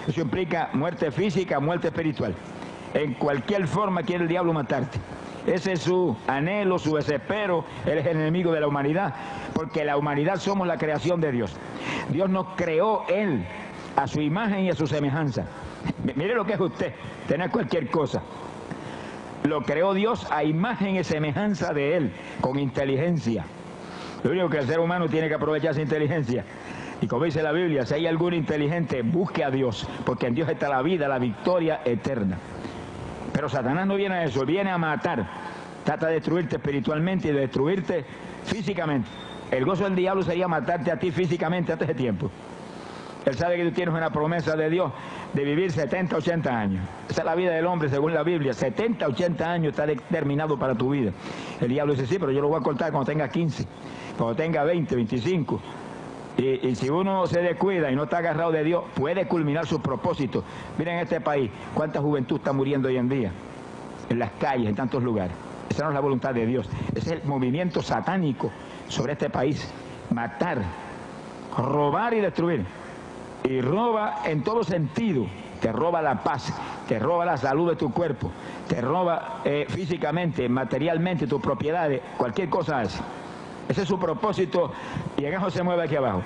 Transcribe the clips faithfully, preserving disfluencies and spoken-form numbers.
Eso implica muerte física, muerte espiritual. En cualquier forma quiere el diablo matarte. Ese es su anhelo, su desespero. Él es el enemigo de la humanidad, porque la humanidad somos la creación de Dios. Dios nos creó Él a su imagen y a su semejanza. Mire lo que es usted, tener cualquier cosa. Lo creó Dios a imagen y semejanza de Él, con inteligencia. Lo único que el ser humano tiene que aprovechar esa inteligencia. Y como dice la Biblia, si hay algún inteligente, busque a Dios, porque en Dios está la vida, la victoria eterna. Pero Satanás no viene a eso, viene a matar. Trata de destruirte espiritualmente y de destruirte físicamente. El gozo del diablo sería matarte a ti físicamente antes de tiempo. Él sabe que tú tienes una promesa de Dios de vivir setenta, ochenta años. Esa es la vida del hombre según la Biblia. setenta, ochenta años está determinado para tu vida. El diablo dice, sí, pero yo lo voy a cortar cuando tenga quince, cuando tenga veinte, veinticinco. Y, y si uno se descuida y no está agarrado de Dios, puede culminar sus propósitos. Miren en este país, cuánta juventud está muriendo hoy en día, en las calles, en tantos lugares. Esa no es la voluntad de Dios. Ese es el movimiento satánico sobre este país. Matar, robar y destruir. Y roba en todo sentido. Te roba la paz, te roba la salud de tu cuerpo, te roba eh, físicamente, materialmente, tus propiedades, cualquier cosa hace. Ese es su propósito y en eso se mueve aquí abajo.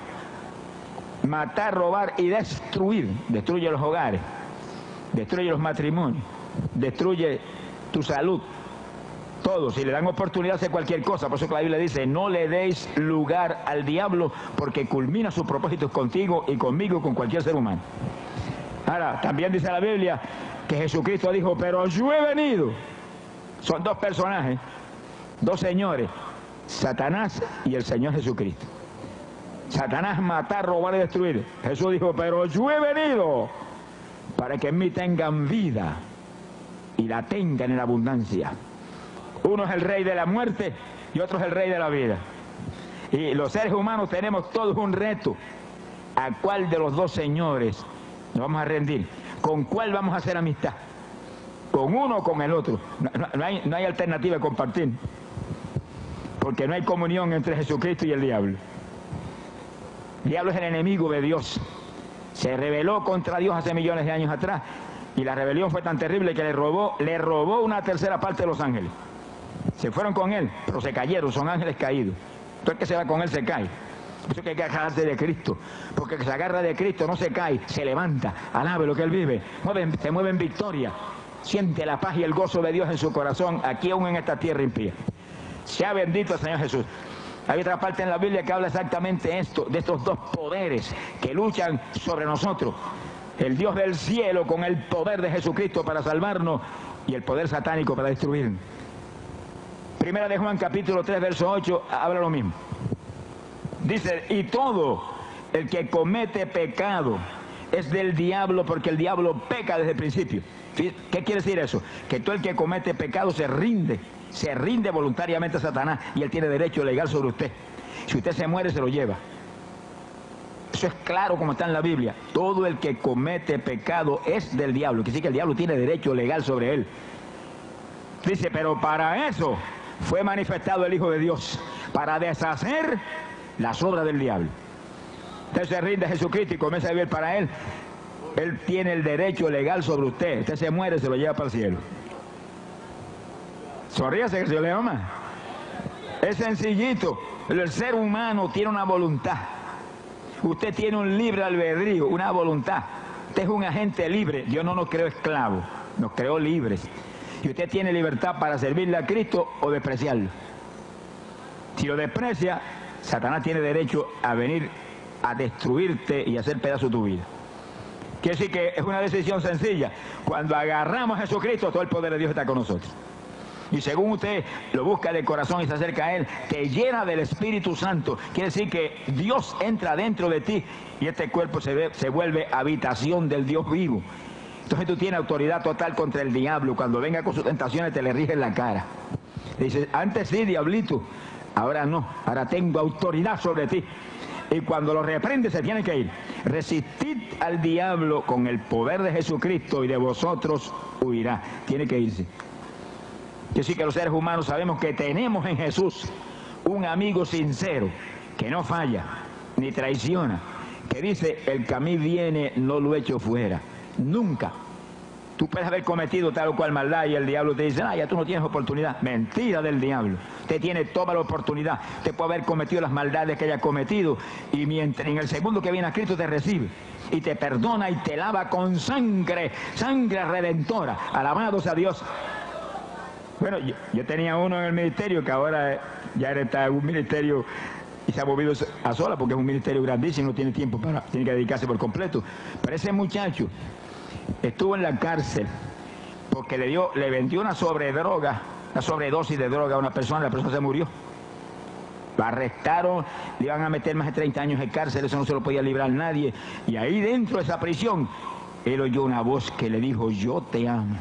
Matar, robar y destruir. Destruye los hogares, destruye los matrimonios, destruye tu salud. Todo, si le dan oportunidad hace cualquier cosa. Por eso que la Biblia dice, no le deis lugar al diablo porque culmina sus propósitos contigo y conmigo y con cualquier ser humano. Ahora, también dice la Biblia que Jesucristo dijo, pero yo he venido. Son dos personajes, dos señores, Satanás y el Señor Jesucristo. Satanás matar, robar y destruir. Jesús dijo, pero yo he venido para que en mí tengan vida y la tengan en abundancia. Uno es el rey de la muerte y otro es el rey de la vida. Y los seres humanos tenemos todos un reto. ¿A cuál de los dos señores nos vamos a rendir? ¿Con cuál vamos a hacer amistad? ¿Con uno o con el otro? No, no, no, hay, no hay alternativa de compartir. Porque no hay comunión entre Jesucristo y el diablo. El diablo es el enemigo de Dios. Se rebeló contra Dios hace millones de años atrás. Y la rebelión fue tan terrible que le robó, le robó una tercera parte de los ángeles. Se fueron con él, pero se cayeron, son ángeles caídos. Todo el que se va con él se cae. Por eso que hay que agarrarse de Cristo, porque el que se agarra de Cristo no se cae, se levanta, alabe lo que él vive, mueve, se mueve en victoria, siente la paz y el gozo de Dios en su corazón, aquí aún en esta tierra impía. Sea bendito el Señor Jesús. Hay otra parte en la Biblia que habla exactamente esto, de estos dos poderes que luchan sobre nosotros. El Dios del cielo con el poder de Jesucristo para salvarnos y el poder satánico para destruirnos. Primera de Juan capítulo tres verso ocho habla lo mismo. Dice, y todo el que comete pecado es del diablo porque el diablo peca desde el principio. ¿Qué quiere decir eso? Que todo el que comete pecado se rinde, se rinde voluntariamente a Satanás y él tiene derecho legal sobre usted. Si usted se muere se lo lleva. Eso es claro como está en la Biblia. Todo el que comete pecado es del diablo. Quiere decir que el diablo tiene derecho legal sobre él. Dice, pero para eso fue manifestado el Hijo de Dios, para deshacer las obras del diablo. Usted se rinde a Jesucristo y comienza a vivir para Él. Él tiene el derecho legal sobre usted. Usted se muere, se lo lleva para el cielo. Sonríase que se le ama. Es sencillito. El ser humano tiene una voluntad. Usted tiene un libre albedrío, una voluntad. Usted es un agente libre. Dios no nos creó esclavos, nos creó libres. Y usted tiene libertad para servirle a Cristo o despreciarlo. Si lo desprecia, Satanás tiene derecho a venir a destruirte y a hacer pedazo tu vida. Quiere decir que es una decisión sencilla. Cuando agarramos a Jesucristo, todo el poder de Dios está con nosotros. Y según usted lo busca de corazón y se acerca a Él, te llena del Espíritu Santo. Quiere decir que Dios entra dentro de ti y este cuerpo se, ve, se vuelve habitación del Dios vivo. Entonces tú tienes autoridad total contra el diablo. Cuando venga con sus tentaciones te le rigen la cara. Le dices, antes sí, diablito, ahora no, ahora tengo autoridad sobre ti. Y cuando lo reprende se tiene que ir. Resistid al diablo con el poder de Jesucristo y de vosotros huirá. Tiene que irse. Yo sí que los seres humanos sabemos que tenemos en Jesús un amigo sincero, que no falla, ni traiciona, que dice, el que a mí viene no lo echo fuera. Nunca. Tú puedes haber cometido tal o cual maldad y el diablo te dice, ah, ya tú no tienes oportunidad. Mentira del diablo. Usted tiene toda la oportunidad. Usted puede haber cometido las maldades que haya cometido y mientras en el segundo que viene a Cristo te recibe y te perdona y te lava con sangre, sangre redentora. Alabados a Dios. Bueno, yo, yo tenía uno en el ministerio que ahora ya está en un ministerio y se ha movido a sola porque es un ministerio grandísimo, no tiene tiempo para, tiene que dedicarse por completo. Pero ese muchacho estuvo en la cárcel porque le dio, le vendió una sobredroga, una sobredosis de droga a una persona, la persona se murió. Lo arrestaron, le iban a meter más de treinta años en cárcel, eso no se lo podía librar nadie. Y ahí dentro de esa prisión, él oyó una voz que le dijo, yo te amo.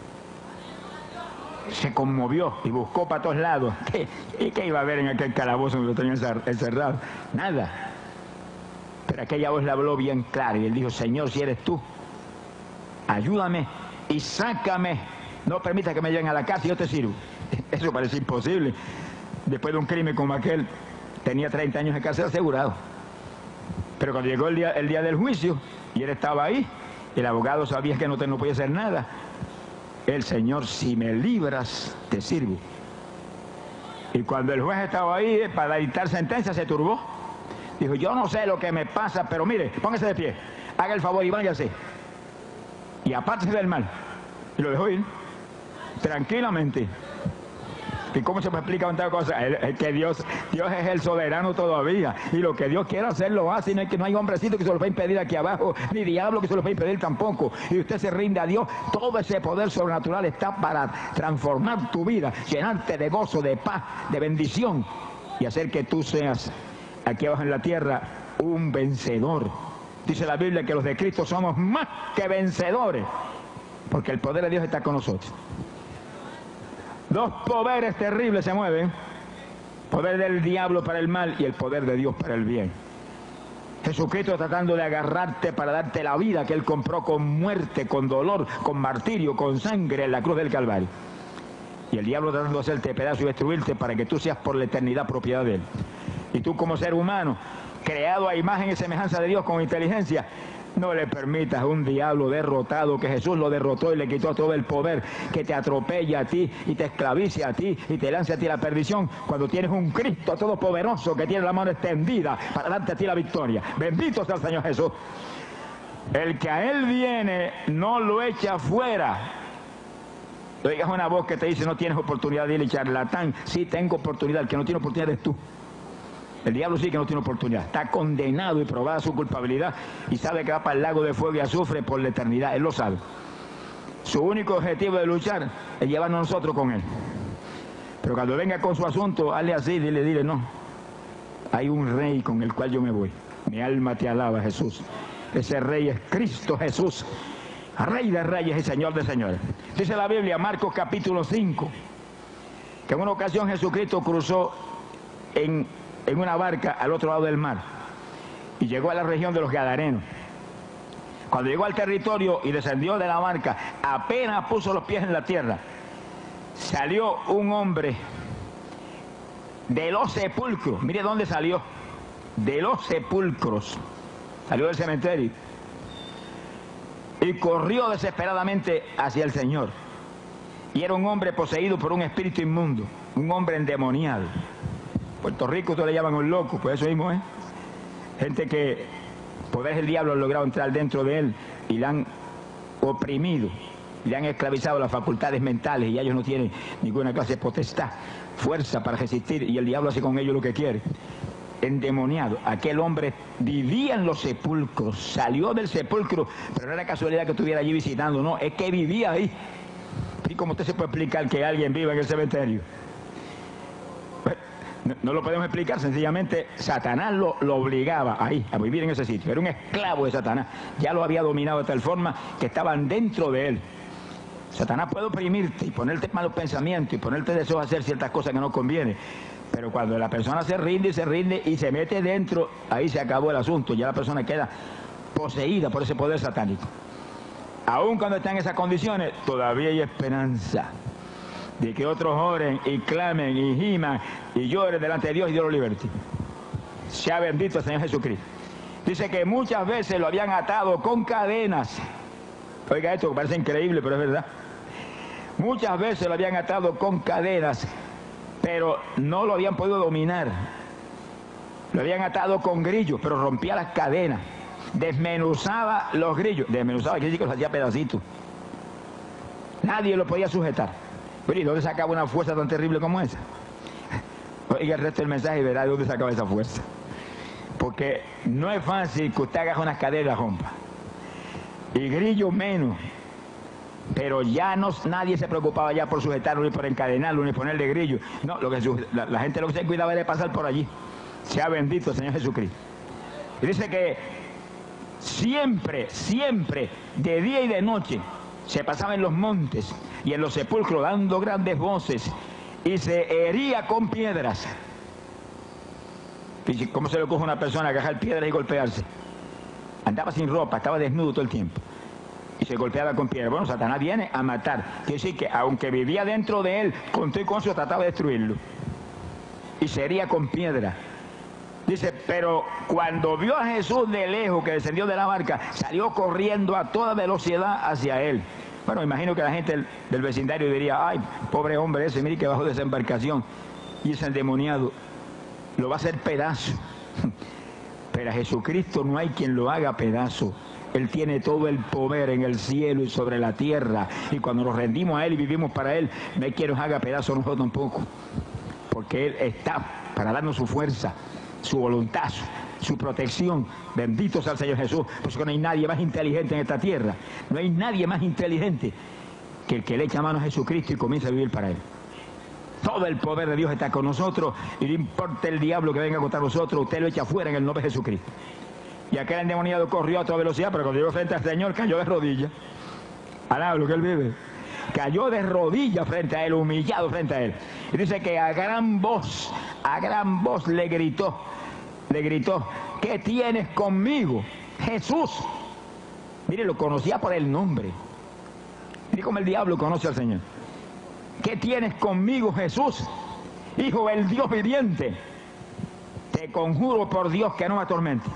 Se conmovió y buscó para todos lados. ¿Qué, ¿Y qué iba a ver en aquel calabozo donde lo tenían encerrado? Nada. Pero aquella voz le habló bien claro y él dijo, Señor, si eres tú, ayúdame y sácame. No permita que me lleguen a la casa y yo te sirvo. Eso parece imposible. Después de un crimen como aquel, tenía treinta años de cárcel asegurado. Pero cuando llegó el día, el día del juicio y él estaba ahí, el abogado sabía que no, te, no podía hacer nada. El Señor, si me libras, te sirvo. Y cuando el juez estaba ahí para dictar sentencia, se turbó. Dijo, yo no sé lo que me pasa, pero mire, póngase de pie, haga el favor y váyase. Y apártese del mal. Y lo dejó ir, tranquilamente. ¿Y cómo se me explica tanta cosa? Es que Dios, Dios es el soberano todavía. Y lo que Dios quiere hacer lo hace. Y no hay, que no hay hombrecito que se lo va a impedir aquí abajo, ni diablo que se lo va a impedir tampoco. Y usted se rinde a Dios. Todo ese poder sobrenatural está para transformar tu vida, llenarte de gozo, de paz, de bendición. Y hacer que tú seas, aquí abajo en la tierra, un vencedor. Dice la Biblia que los de Cristo somos más que vencedores. Porque el poder de Dios está con nosotros. Dos poderes terribles se mueven, poder del diablo para el mal y el poder de Dios para el bien. Jesucristo tratando de agarrarte para darte la vida que Él compró con muerte, con dolor, con martirio, con sangre en la cruz del Calvario. Y el diablo tratando de hacerte pedazo y destruirte para que tú seas por la eternidad propiedad de Él. Y tú como ser humano, creado a imagen y semejanza de Dios con inteligencia, no le permitas a un diablo derrotado, que Jesús lo derrotó y le quitó todo el poder, que te atropelle a ti y te esclavice a ti y te lance a ti la perdición, cuando tienes un Cristo todopoderoso que tiene la mano extendida para darte a ti la victoria. Bendito sea el Señor Jesús. El que a Él viene no lo echa fuera. Oigas una voz que te dice no tienes oportunidad de ir, charlatán. Sí, tengo oportunidad. El que no tiene oportunidad es tú. El diablo sí que no tiene oportunidad, está condenado y probada su culpabilidad y sabe que va para el lago de fuego y azufre por la eternidad, él lo sabe. Su único objetivo de luchar es llevarnos a nosotros con él. Pero cuando venga con su asunto, hazle así, dile, dile, no. Hay un rey con el cual yo me voy. Mi alma te alaba, Jesús. Ese rey es Cristo Jesús, Rey de reyes y Señor de señores. Dice la Biblia, Marcos capítulo cinco, que en una ocasión Jesucristo cruzó en... en una barca al otro lado del mar y llegó a la región de los Gadarenos. Cuando llegó al territorio y descendió de la barca, apenas puso los pies en la tierra, salió un hombre de los sepulcros. Mire dónde salió, de los sepulcros, salió del cementerio y corrió desesperadamente hacia el Señor. Y era un hombre poseído por un espíritu inmundo, un hombre endemoniado. Puerto Rico ustedes le llaman un loco, pues eso mismo es. ¿eh? Gente que poder del diablo ha logrado entrar dentro de él y le han oprimido, le han esclavizado las facultades mentales y ellos no tienen ninguna clase de potestad, fuerza para resistir y el diablo hace con ellos lo que quiere. Endemoniado, aquel hombre vivía en los sepulcros, salió del sepulcro, pero no era casualidad que estuviera allí visitando, no, es que vivía ahí. ¿Y cómo usted se puede explicar que alguien viva en el cementerio? No, no lo podemos explicar, sencillamente Satanás lo, lo obligaba ahí, a vivir en ese sitio. Era un esclavo de Satanás, ya lo había dominado de tal forma que estaban dentro de él. Satanás puede oprimirte y ponerte malos pensamientos y ponerte deseos de hacer ciertas cosas que no conviene, pero cuando la persona se rinde y se rinde y se mete dentro, ahí se acabó el asunto, ya la persona queda poseída por ese poder satánico. Aún cuando está en esas condiciones, todavía hay esperanza de que otros oren y clamen y giman y lloren delante de Dios y Dios lo liberte. Sea bendito el Señor Jesucristo. Dice que muchas veces lo habían atado con cadenas Oiga esto, que parece increíble, pero es verdad. Muchas veces lo habían atado con cadenas, pero no lo habían podido dominar. Lo habían atado con grillos, pero rompía las cadenas. Desmenuzaba los grillos. Desmenuzaba, quiere decir que los hacía pedacitos. Nadie lo podía sujetar. Pero ¿y dónde sacaba una fuerza tan terrible como esa? Oiga el resto del mensaje y verá de dónde sacaba esa fuerza. Porque no es fácil que usted haga unas cadenas y las rompa. Y grillo menos. Pero ya no, nadie se preocupaba ya por sujetarlo, ni por encadenarlo, ni ponerle grillo. No, lo que la, la gente lo que se cuidaba era de pasar por allí. Sea bendito el Señor Jesucristo. Y dice que siempre, siempre, de día y de noche, se pasaba en los montes y en los sepulcros dando grandes voces y se hería con piedras. ¿Cómo se le ocurre a una persona agarrar piedras y golpearse? Andaba sin ropa, estaba desnudo todo el tiempo y se golpeaba con piedras. Bueno, Satanás viene a matar. Quiere decir que aunque vivía dentro de él, con todo y con eso trataba de destruirlo. Y se hería con piedra. Dice, pero cuando vio a Jesús de lejos que descendió de la barca, salió corriendo a toda velocidad hacia él. Bueno, imagino que la gente del, del vecindario diría, ay, pobre hombre ese, mire que bajó de esa embarcación y ese endemoniado lo va a hacer pedazo. Pero a Jesucristo no hay quien lo haga pedazo. Él tiene todo el poder en el cielo y sobre la tierra. Y cuando nos rendimos a Él y vivimos para Él, no hay quien nos haga pedazo a nosotros tampoco. Porque Él está para darnos su fuerza, su voluntad, su protección. Bendito sea el Señor Jesús. Porque no hay nadie más inteligente en esta tierra. No hay nadie más inteligente que el que le echa mano a Jesucristo y comienza a vivir para Él. Todo el poder de Dios está con nosotros y no importa el diablo que venga contra nosotros, usted lo echa fuera en el nombre de Jesucristo. Y aquel endemoniado corrió a toda velocidad, pero cuando llegó frente al Señor cayó de rodillas. Alaba lo que Él vive. Cayó de rodillas frente a Él, humillado frente a Él. Y dice que a gran voz, a gran voz le gritó, le gritó, ¿qué tienes conmigo, Jesús? Mire, lo conocía por el nombre. Mire cómo el diablo conoce al Señor. ¿Qué tienes conmigo, Jesús, Hijo del Dios viviente? Te conjuro por Dios que no me atormente.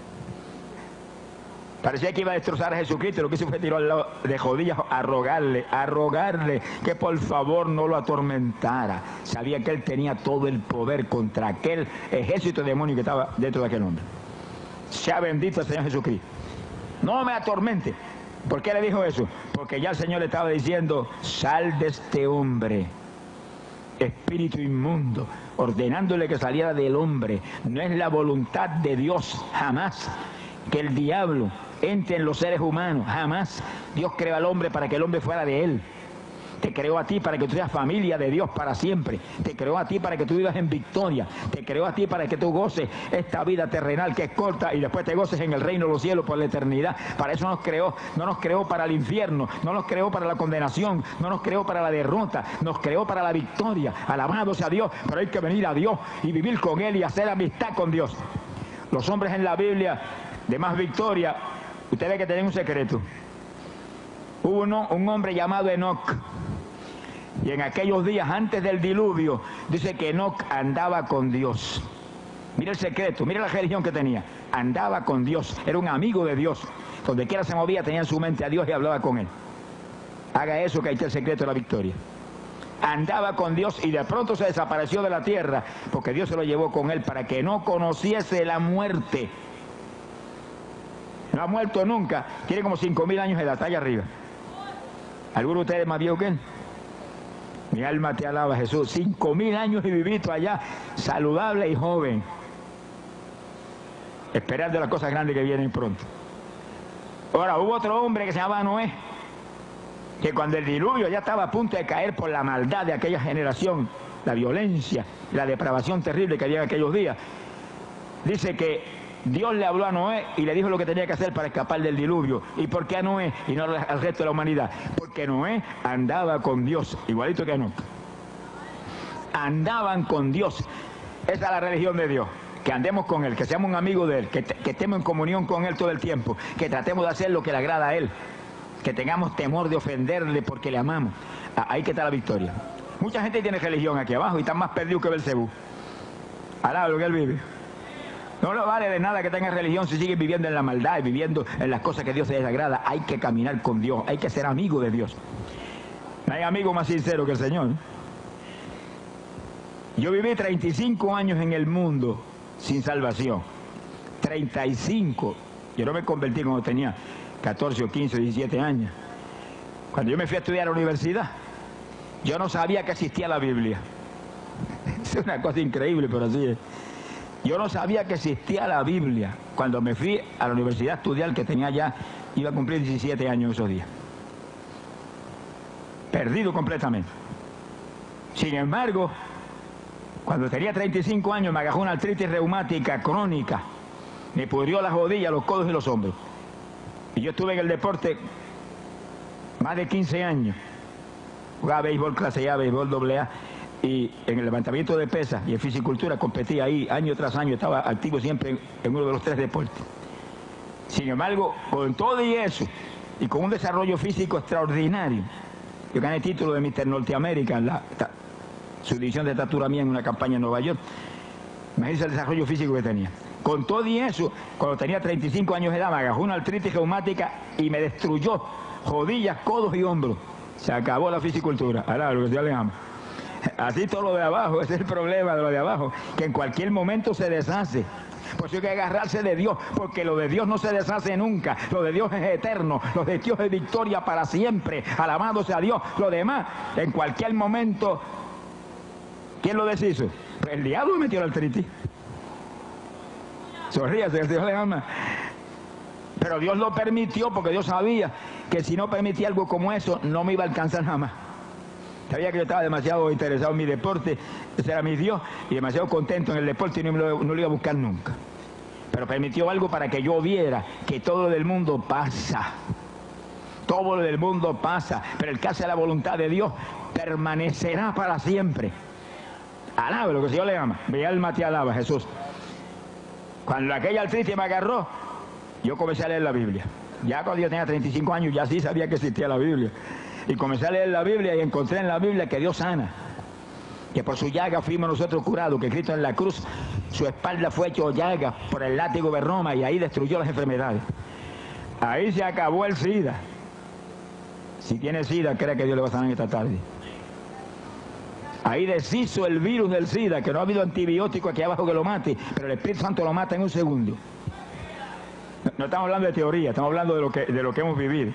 Parecía que iba a destrozar a Jesucristo, lo que hizo fue tirar al lado de rodillas a rogarle, a rogarle que por favor no lo atormentara. Sabía que él tenía todo el poder contra aquel ejército demonio que estaba dentro de aquel hombre. Sea bendito el Señor Jesucristo. No me atormente. ¿Por qué le dijo eso? Porque ya el Señor le estaba diciendo, sal de este hombre, espíritu inmundo, ordenándole que saliera del hombre. No es la voluntad de Dios, jamás, que el diablo entre en los seres humanos, jamás. Dios creó al hombre para que el hombre fuera de él. Te creó a ti para que tú seas familia de Dios para siempre. Te creó a ti para que tú vivas en victoria. Te creó a ti para que tú goces esta vida terrenal que es corta y después te goces en el reino de los cielos por la eternidad. Para eso nos creó. No nos creó para el infierno. No nos creó para la condenación. No nos creó para la derrota. Nos creó para la victoria. Alabado sea Dios. Pero hay que venir a Dios y vivir con Él y hacer amistad con Dios. Los hombres en la Biblia de más victoria, usted ve que tienen un secreto. Hubo uno, un hombre llamado Enoc. Y en aquellos días antes del diluvio, dice que Enoc andaba con Dios. Mira el secreto, mira la religión que tenía. Andaba con Dios, era un amigo de Dios. Donde quiera se movía, tenía en su mente a Dios y hablaba con Él. Haga eso que ahí está el secreto de la victoria. Andaba con Dios y de pronto se desapareció de la tierra, porque Dios se lo llevó con Él para que no conociese la muerte. No ha muerto nunca, tiene como cinco mil años de edad, está allá arriba. ¿Alguno de ustedes más viejo que Él? Mi alma te alaba, Jesús. Cinco mil años y vivito allá, saludable y joven, esperando las cosas grandes que vienen pronto. Ahora, hubo otro hombre que se llamaba Noé, que cuando el diluvio ya estaba a punto de caer por la maldad de aquella generación, la violencia, la depravación terrible que había en aquellos días, dice que Dios le habló a Noé y le dijo lo que tenía que hacer para escapar del diluvio. ¿Y por qué a Noé y no al resto de la humanidad? Porque Noé andaba con Dios, igualito que Enoc. Andaban con Dios. Esa es la religión de Dios. Que andemos con Él, que seamos un amigo de Él, que, que estemos en comunión con Él todo el tiempo, que tratemos de hacer lo que le agrada a Él, que tengamos temor de ofenderle porque le amamos. Ahí que está la victoria. Mucha gente tiene religión aquí abajo y están más perdidos que Belcebú. Alaba lo que Él vive. No le vale de nada que tengas religión si sigues viviendo en la maldad y viviendo en las cosas que Dios te desagrada. Hay que caminar con Dios, hay que ser amigo de Dios. No hay amigo más sincero que el Señor. Yo viví treinta y cinco años en el mundo sin salvación. treinta y cinco. Yo no me convertí cuando tenía catorce o quince o diecisiete años. Cuando yo me fui a estudiar a la universidad, yo no sabía que existía la Biblia. Es una cosa increíble, pero así es. Yo no sabía que existía la Biblia cuando me fui a la universidad a estudiar, que tenía ya, iba a cumplir diecisiete años esos días. Perdido completamente. Sin embargo, cuando tenía treinta y cinco años me agarró una artritis reumática crónica. Me pudrió las rodillas, los codos y los hombros. Y yo estuve en el deporte más de quince años. Jugaba béisbol clase A, béisbol doble A. Y en el levantamiento de pesas y en fisicultura competía ahí año tras año. Estaba activo siempre en, en uno de los tres deportes. Sin embargo, con todo y eso, y con un desarrollo físico extraordinario, yo gané el título de míster Norteamérica en la ta, subdivisión de estatura mía en una campaña en Nueva York. Imagínense el desarrollo físico que tenía. Con todo y eso, cuando tenía treinta y cinco años de edad, me agarró una artritis reumática y me destruyó rodillas, codos y hombros. Se acabó la fisicultura. Ahora, lo que Dios le ama. Así todo lo de abajo, ese es el problema de lo de abajo, que en cualquier momento se deshace. Por eso hay que agarrarse de Dios, porque lo de Dios no se deshace nunca. Lo de Dios es eterno, lo de Dios es victoria para siempre. Alabado sea Dios. Lo demás, en cualquier momento, ¿quién lo deshizo? Pues el diablo me metió la artritis. Sonríase, el Dios le ama. Pero Dios lo permitió porque Dios sabía que si no permitía algo como eso, no me iba a alcanzar jamás. Sabía que yo estaba demasiado interesado en mi deporte, ese era mi Dios, y demasiado contento en el deporte y no, me lo, no lo iba a buscar nunca. Pero permitió algo para que yo viera que todo lo del mundo pasa. Todo lo del mundo pasa, pero el que hace la voluntad de Dios permanecerá para siempre. Alabe lo que el Señor le ama. Mi alma te alaba, Jesús. Cuando aquella artritis me agarró, yo comencé a leer la Biblia. Ya cuando yo tenía treinta y cinco años, ya sí sabía que existía la Biblia. Y comencé a leer la Biblia y encontré en la Biblia que Dios sana. Que por su llaga fuimos nosotros curados, que Cristo en la cruz, su espalda fue hecho llaga por el látigo de Roma y ahí destruyó las enfermedades. Ahí se acabó el SIDA. Si tiene SIDA, cree que Dios le va a sanar esta tarde. Ahí deshizo el virus del SIDA, que no ha habido antibiótico aquí abajo que lo mate, pero el Espíritu Santo lo mata en un segundo. No, no estamos hablando de teoría, estamos hablando de lo que, de lo que hemos vivido.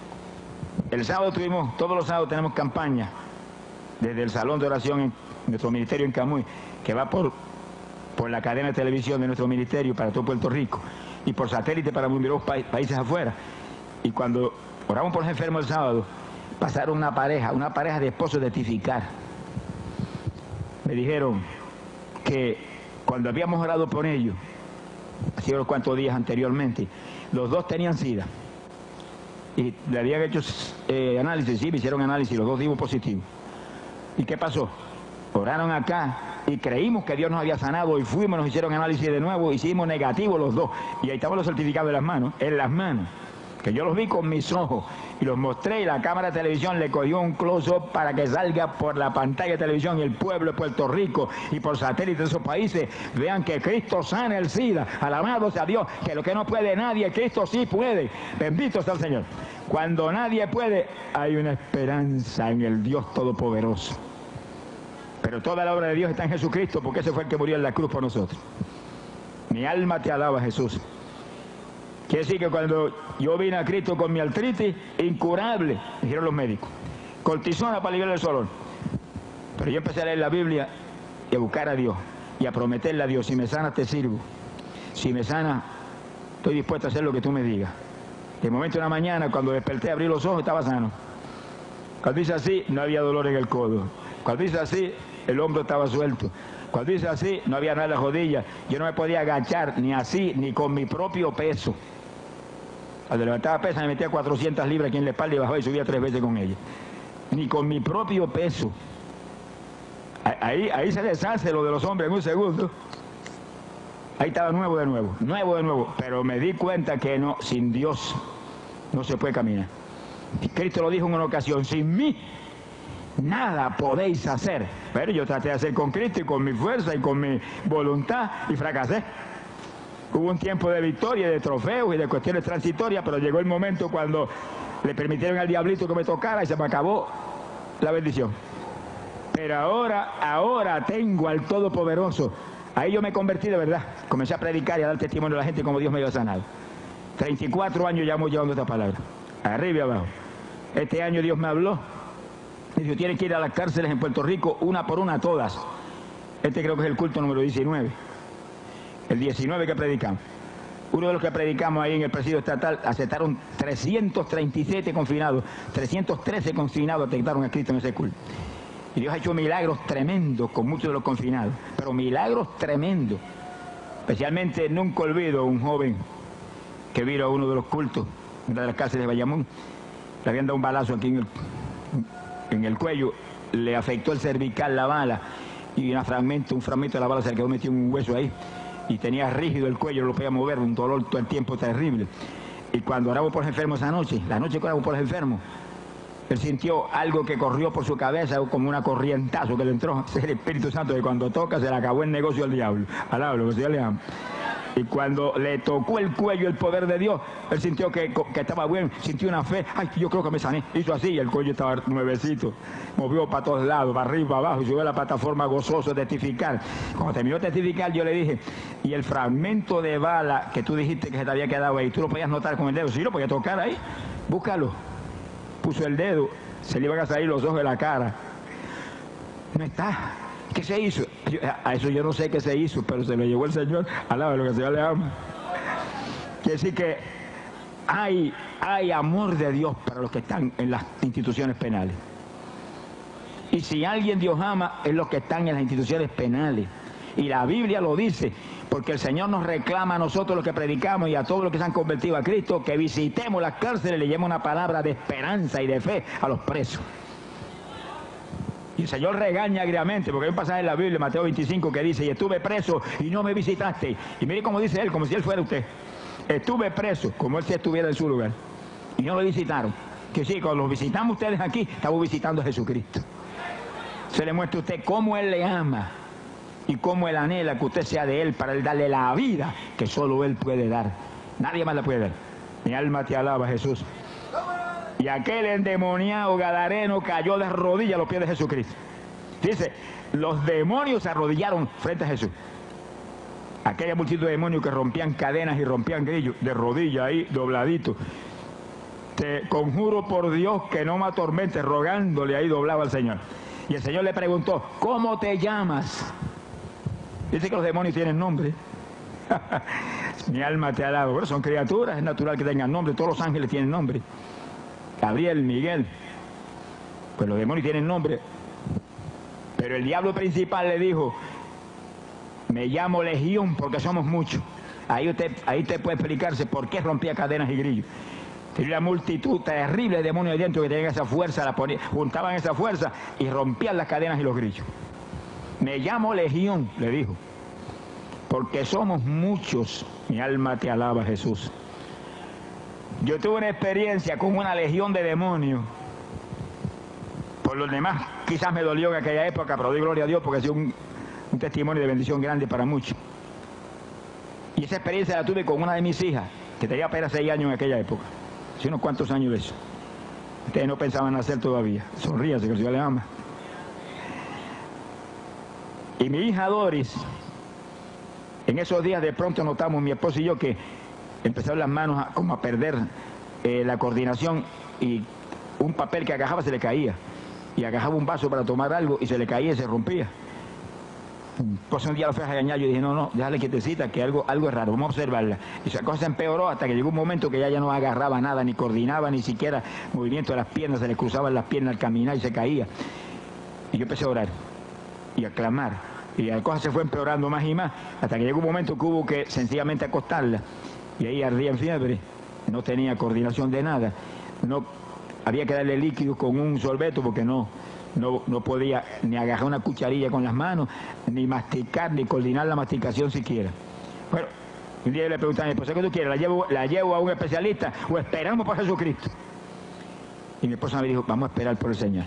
El sábado tuvimos, todos los sábados tenemos campaña desde el salón de oración en nuestro ministerio en Camuy, que va por, por la cadena de televisión de nuestro ministerio para todo Puerto Rico y por satélite para numerosos pa países afuera. Y cuando oramos por los enfermos el sábado, pasaron una pareja, una pareja de esposos de testificar. Me dijeron que cuando habíamos orado por ellos, hace unos cuantos días anteriormente, los dos tenían SIDA. Y le habían hecho eh, análisis, sí, me hicieron análisis, los dos dimos positivo. ¿Y qué pasó? Oraron acá y creímos que Dios nos había sanado y fuimos, nos hicieron análisis de nuevo, hicimos negativo los dos. Y ahí estaban los certificados en las manos, en las manos, que yo los vi con mis ojos y los mostré y la cámara de televisión le cogió un close-up para que salga por la pantalla de televisión y el pueblo de Puerto Rico y por satélite de esos países vean que Cristo sana el SIDA. Alabado sea Dios, que lo que no puede nadie, Cristo sí puede. Bendito sea el Señor. Cuando nadie puede, hay una esperanza en el Dios Todopoderoso. Pero toda la obra de Dios está en Jesucristo, porque ese fue el que murió en la cruz por nosotros. Mi alma te alaba, Jesús. Quiere decir que cuando yo vine a Cristo con mi artritis, incurable, dijeron los médicos, cortisona para aliviar el dolor. Pero yo empecé a leer la Biblia y a buscar a Dios y a prometerle a Dios, si me sana te sirvo, si me sana estoy dispuesto a hacer lo que tú me digas. De momento en la mañana, cuando desperté, abrí los ojos, estaba sano. Cuando dice así, no había dolor en el codo. Cuando dice así, el hombro estaba suelto. Cuando dice así, no había nada en la rodilla. Yo no me podía agachar ni así, ni con mi propio peso. Cuando levantaba pesa, me metía cuatrocientas libras aquí en la espalda y bajaba y subía tres veces con ella. Ni con mi propio peso. Ahí, ahí se deshace lo de los hombres en un segundo. Ahí estaba nuevo de nuevo, nuevo de nuevo. Pero me di cuenta que no, sin Dios no se puede caminar. Cristo lo dijo en una ocasión, sin mí nada podéis hacer. Pero yo traté de hacer con Cristo y con mi fuerza y con mi voluntad y fracasé. Hubo un tiempo de victoria, de trofeos y de cuestiones transitorias, pero llegó el momento cuando le permitieron al diablito que me tocara y se me acabó la bendición. Pero ahora, ahora tengo al Todopoderoso. Ahí yo me convertí de verdad. Comencé a predicar y a dar testimonio a la gente como Dios me había sanado. treinta y cuatro años llevamos llevando esta palabra. Arriba y abajo. Este año Dios me habló. Me dijo, tienen que ir a las cárceles en Puerto Rico, una por una, todas. Este creo que es el culto número diecinueve. El diecinueve que predicamos. Uno de los que predicamos ahí en el presidio estatal, aceptaron trescientos treinta y siete confinados. trescientos trece confinados aceptaron a Cristo en ese culto. Y Dios ha hecho milagros tremendos con muchos de los confinados. Pero milagros tremendos. Especialmente nunca olvido un joven que vino a uno de los cultos de las cárceles de Bayamón. Le habían dado un balazo aquí en el, en el cuello. Le afectó el cervical la bala. Y un fragmento, un fragmento de la bala se le quedó metido en un hueso ahí. Y tenía rígido el cuello, no lo podía mover, un dolor todo el tiempo terrible. Y cuando oramos por los enfermos esa noche, la noche que oramos por los enfermos, él sintió algo que corrió por su cabeza, como una corrientazo que le entró. Es el Espíritu Santo que cuando toca se le acabó el negocio al diablo. Alablo, que Dios le ama. Y cuando le tocó el cuello el poder de Dios, él sintió que, que estaba bueno, sintió una fe. Ay, yo creo que me sané. Hizo así y el cuello estaba nuevecito. Movió para todos lados, para arriba, para abajo, y subió a la plataforma gozoso de testificar. Cuando terminó de testificar, yo le dije, y el fragmento de bala que tú dijiste que se te había quedado ahí, ¿tú lo podías notar con el dedo? Sí, lo podía tocar ahí. Búscalo. Puso el dedo, se le iban a salir los ojos de la cara. No está. ¿Qué se hizo? Yo, a eso yo no sé qué se hizo, pero se lo llevó el Señor. Alaba lo que el Señor le ama. Quiere decir que hay, hay amor de Dios para los que están en las instituciones penales. Y si alguien Dios ama, es los que están en las instituciones penales. Y la Biblia lo dice, porque el Señor nos reclama a nosotros los que predicamos y a todos los que se han convertido a Cristo, que visitemos las cárceles y le llevemos una palabra de esperanza y de fe a los presos. Y el Señor regaña agriamente, porque hay un pasaje en la Biblia, Mateo veinticinco, que dice, y estuve preso y no me visitaste. Y mire cómo dice él, como si él fuera usted. Estuve preso, como él si estuviera en su lugar. Y no lo visitaron. Que sí, cuando los visitamos ustedes aquí, estamos visitando a Jesucristo. Se le muestra a usted cómo Él le ama y cómo Él anhela que usted sea de Él para Él darle la vida que solo Él puede dar. Nadie más la puede dar. Mi alma te alaba, Jesús. Y aquel endemoniado gadareno cayó de rodillas a los pies de Jesucristo. Dice, los demonios se arrodillaron frente a Jesús. Aquella multitud de demonios que rompían cadenas y rompían grillos, de rodillas ahí, dobladito. Te conjuro por Dios que no me atormentes, rogándole ahí doblado al Señor. Y el Señor le preguntó, ¿cómo te llamas? Dice que los demonios tienen nombre. Mi alma te alaba. Bueno, son criaturas, es natural que tengan nombre. Todos los ángeles tienen nombre. Gabriel, Miguel. Pues los demonios tienen nombre. Pero el diablo principal le dijo, me llamo Legión porque somos muchos. Ahí usted, ahí usted puede explicarse por qué rompía cadenas y grillos. Tenía una multitud terrible de demonios ahí dentro que tenían esa fuerza, la ponían, juntaban esa fuerza y rompían las cadenas y los grillos. Me llamo Legión, le dijo, porque somos muchos. Mi alma te alaba, Jesús. Yo tuve una experiencia con una legión de demonios. Por los demás, quizás me dolió en aquella época, pero doy gloria a Dios porque ha sido un, un testimonio de bendición grande para muchos. Y esa experiencia la tuve con una de mis hijas, que tenía apenas seis años en aquella época. Hace unos cuantos años de eso. Ustedes no pensaban nacer todavía. Sonríase, que el Señor le ama. Y mi hija Doris, en esos días de pronto notamos, mi esposo y yo, que empezaron las manos a, como a perder eh, la coordinación y un papel que agajaba se le caía. Y agajaba un vaso para tomar algo y se le caía y se rompía. Pues un día lo fui a regañar, yo dije, no, no, déjale quietecita, que algo, algo es raro, vamos a observarla. Y esa cosa se empeoró hasta que llegó un momento que ella ya no agarraba nada, ni coordinaba, ni siquiera movimiento de las piernas, se le cruzaban las piernas al caminar y se caía. Y yo empecé a orar y a clamar. Y la cosa se fue empeorando más y más, hasta que llegó un momento que hubo que sencillamente acostarla. Y ahí ardía en fiebre, no tenía coordinación de nada, no había que darle líquido con un sorbeto porque no... No, no podía ni agarrar una cucharilla con las manos, ni masticar, ni coordinar la masticación siquiera. Bueno, un día le pregunté a mi esposa, ¿qué tú quieres? ¿La llevo, ¿La llevo a un especialista o esperamos por Jesucristo? Y mi esposa me dijo, vamos a esperar por el Señor.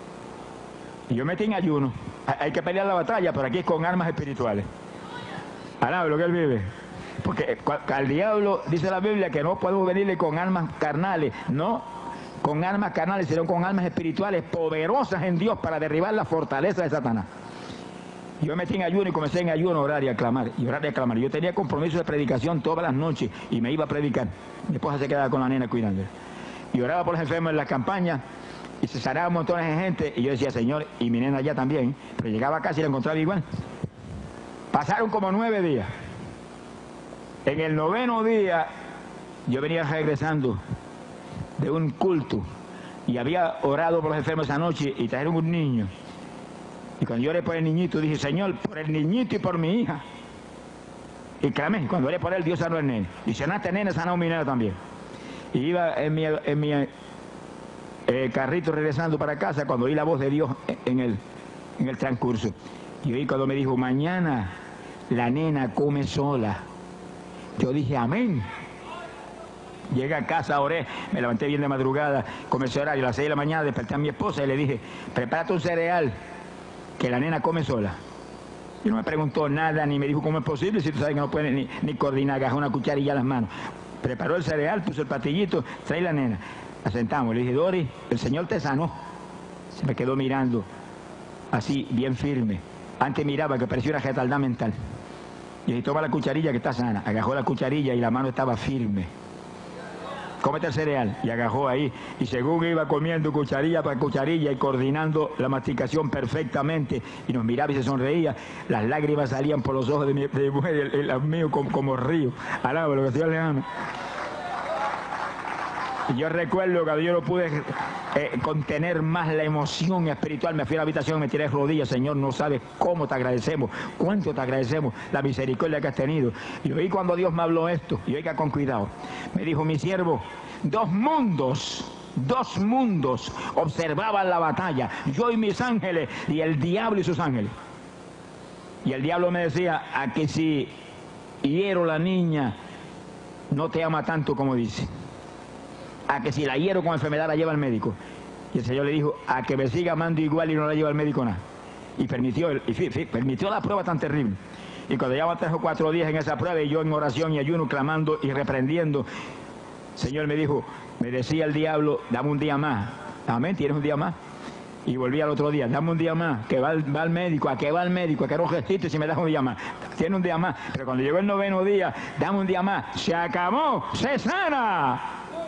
Y yo metí en ayuno. Hay que pelear la batalla, pero aquí es con armas espirituales. Alaba lo que él vive. Porque al diablo dice la Biblia que no podemos venirle con armas carnales, no con armas carnales, sino con armas espirituales poderosas en Dios para derribar la fortaleza de Satanás. Yo me metí en ayuno y comencé en ayuno a orar y a clamar, y orar y a clamar. Yo tenía compromiso de predicación todas las noches y me iba a predicar. Mi esposa se quedaba con la nena cuidándola. Y oraba por los enfermos en las campañas y se sanaban montones de gente. Y yo decía, Señor, y mi nena allá también. Pero llegaba a casa y la encontraba igual. Pasaron como nueve días. En el noveno día yo venía regresando de un culto y había orado por los enfermos esa noche y trajeron un niño. Y cuando yo oré por el niñito, dije, Señor, por el niñito y por mi hija. Y clamé, cuando oré por él, Dios sanó al nene. Y sanaste nene, sanó mi nena también. Y iba en mi, en mi eh, carrito regresando para casa cuando oí la voz de Dios en el, en el transcurso. Y oí cuando me dijo, mañana la nena come sola. Yo dije, amén. Llegué a casa, oré, me levanté bien de madrugada, comencé a orar y a las seis de la mañana desperté a mi esposa y le dije, prepárate un cereal, que la nena come sola. Y no me preguntó nada, ni me dijo cómo es posible, si tú sabes que no puede ni, ni coordinar, agarrar una cucharilla a las manos. Preparó el cereal, puso el patillito, trae la nena. La sentamos, le dije, Dori, el Señor te sanó. Se me quedó mirando, así, bien firme. Antes miraba que parecía una retardada mental. Y dije, toma la cucharilla que está sana. Agarró la cucharilla y la mano estaba firme. Cómete el cereal. Y agarró ahí. Y según iba comiendo cucharilla para cucharilla y coordinando la masticación perfectamente, y nos miraba y se sonreía, las lágrimas salían por los ojos de mi, de mi mujer, el, el, el mío como, como río. Alaba lo que Dios le ama. Y yo recuerdo que yo no pude eh, contener más la emoción espiritual. Me fui a la habitación y me tiré de rodillas. Señor, no sabes cómo te agradecemos, cuánto te agradecemos la misericordia que has tenido. Y oí cuando Dios me habló esto, y oiga con cuidado. Me dijo, mi siervo, dos mundos, dos mundos observaban la batalla. Yo y mis ángeles, y el diablo y sus ángeles. Y el diablo me decía, a que si hiero la niña, no te ama tanto como dice. A que si la hiero con enfermedad la lleva al médico. Y el Señor le dijo, a que me siga amando igual y no la lleva al médico nada. Y permitió, y sí, sí, permitió la prueba tan terrible. Y cuando llevaba tres o cuatro días en esa prueba, y yo en oración y ayuno, clamando y reprendiendo, el Señor me dijo, me decía el diablo, dame un día más. Amén, tienes un día más. Y volví al otro día, dame un día más, que va, va al médico, a que va al médico, a que era un gestito y si me das un día más. Tiene un día más. Pero cuando llegó el noveno día, dame un día más. Se acabó, se sana.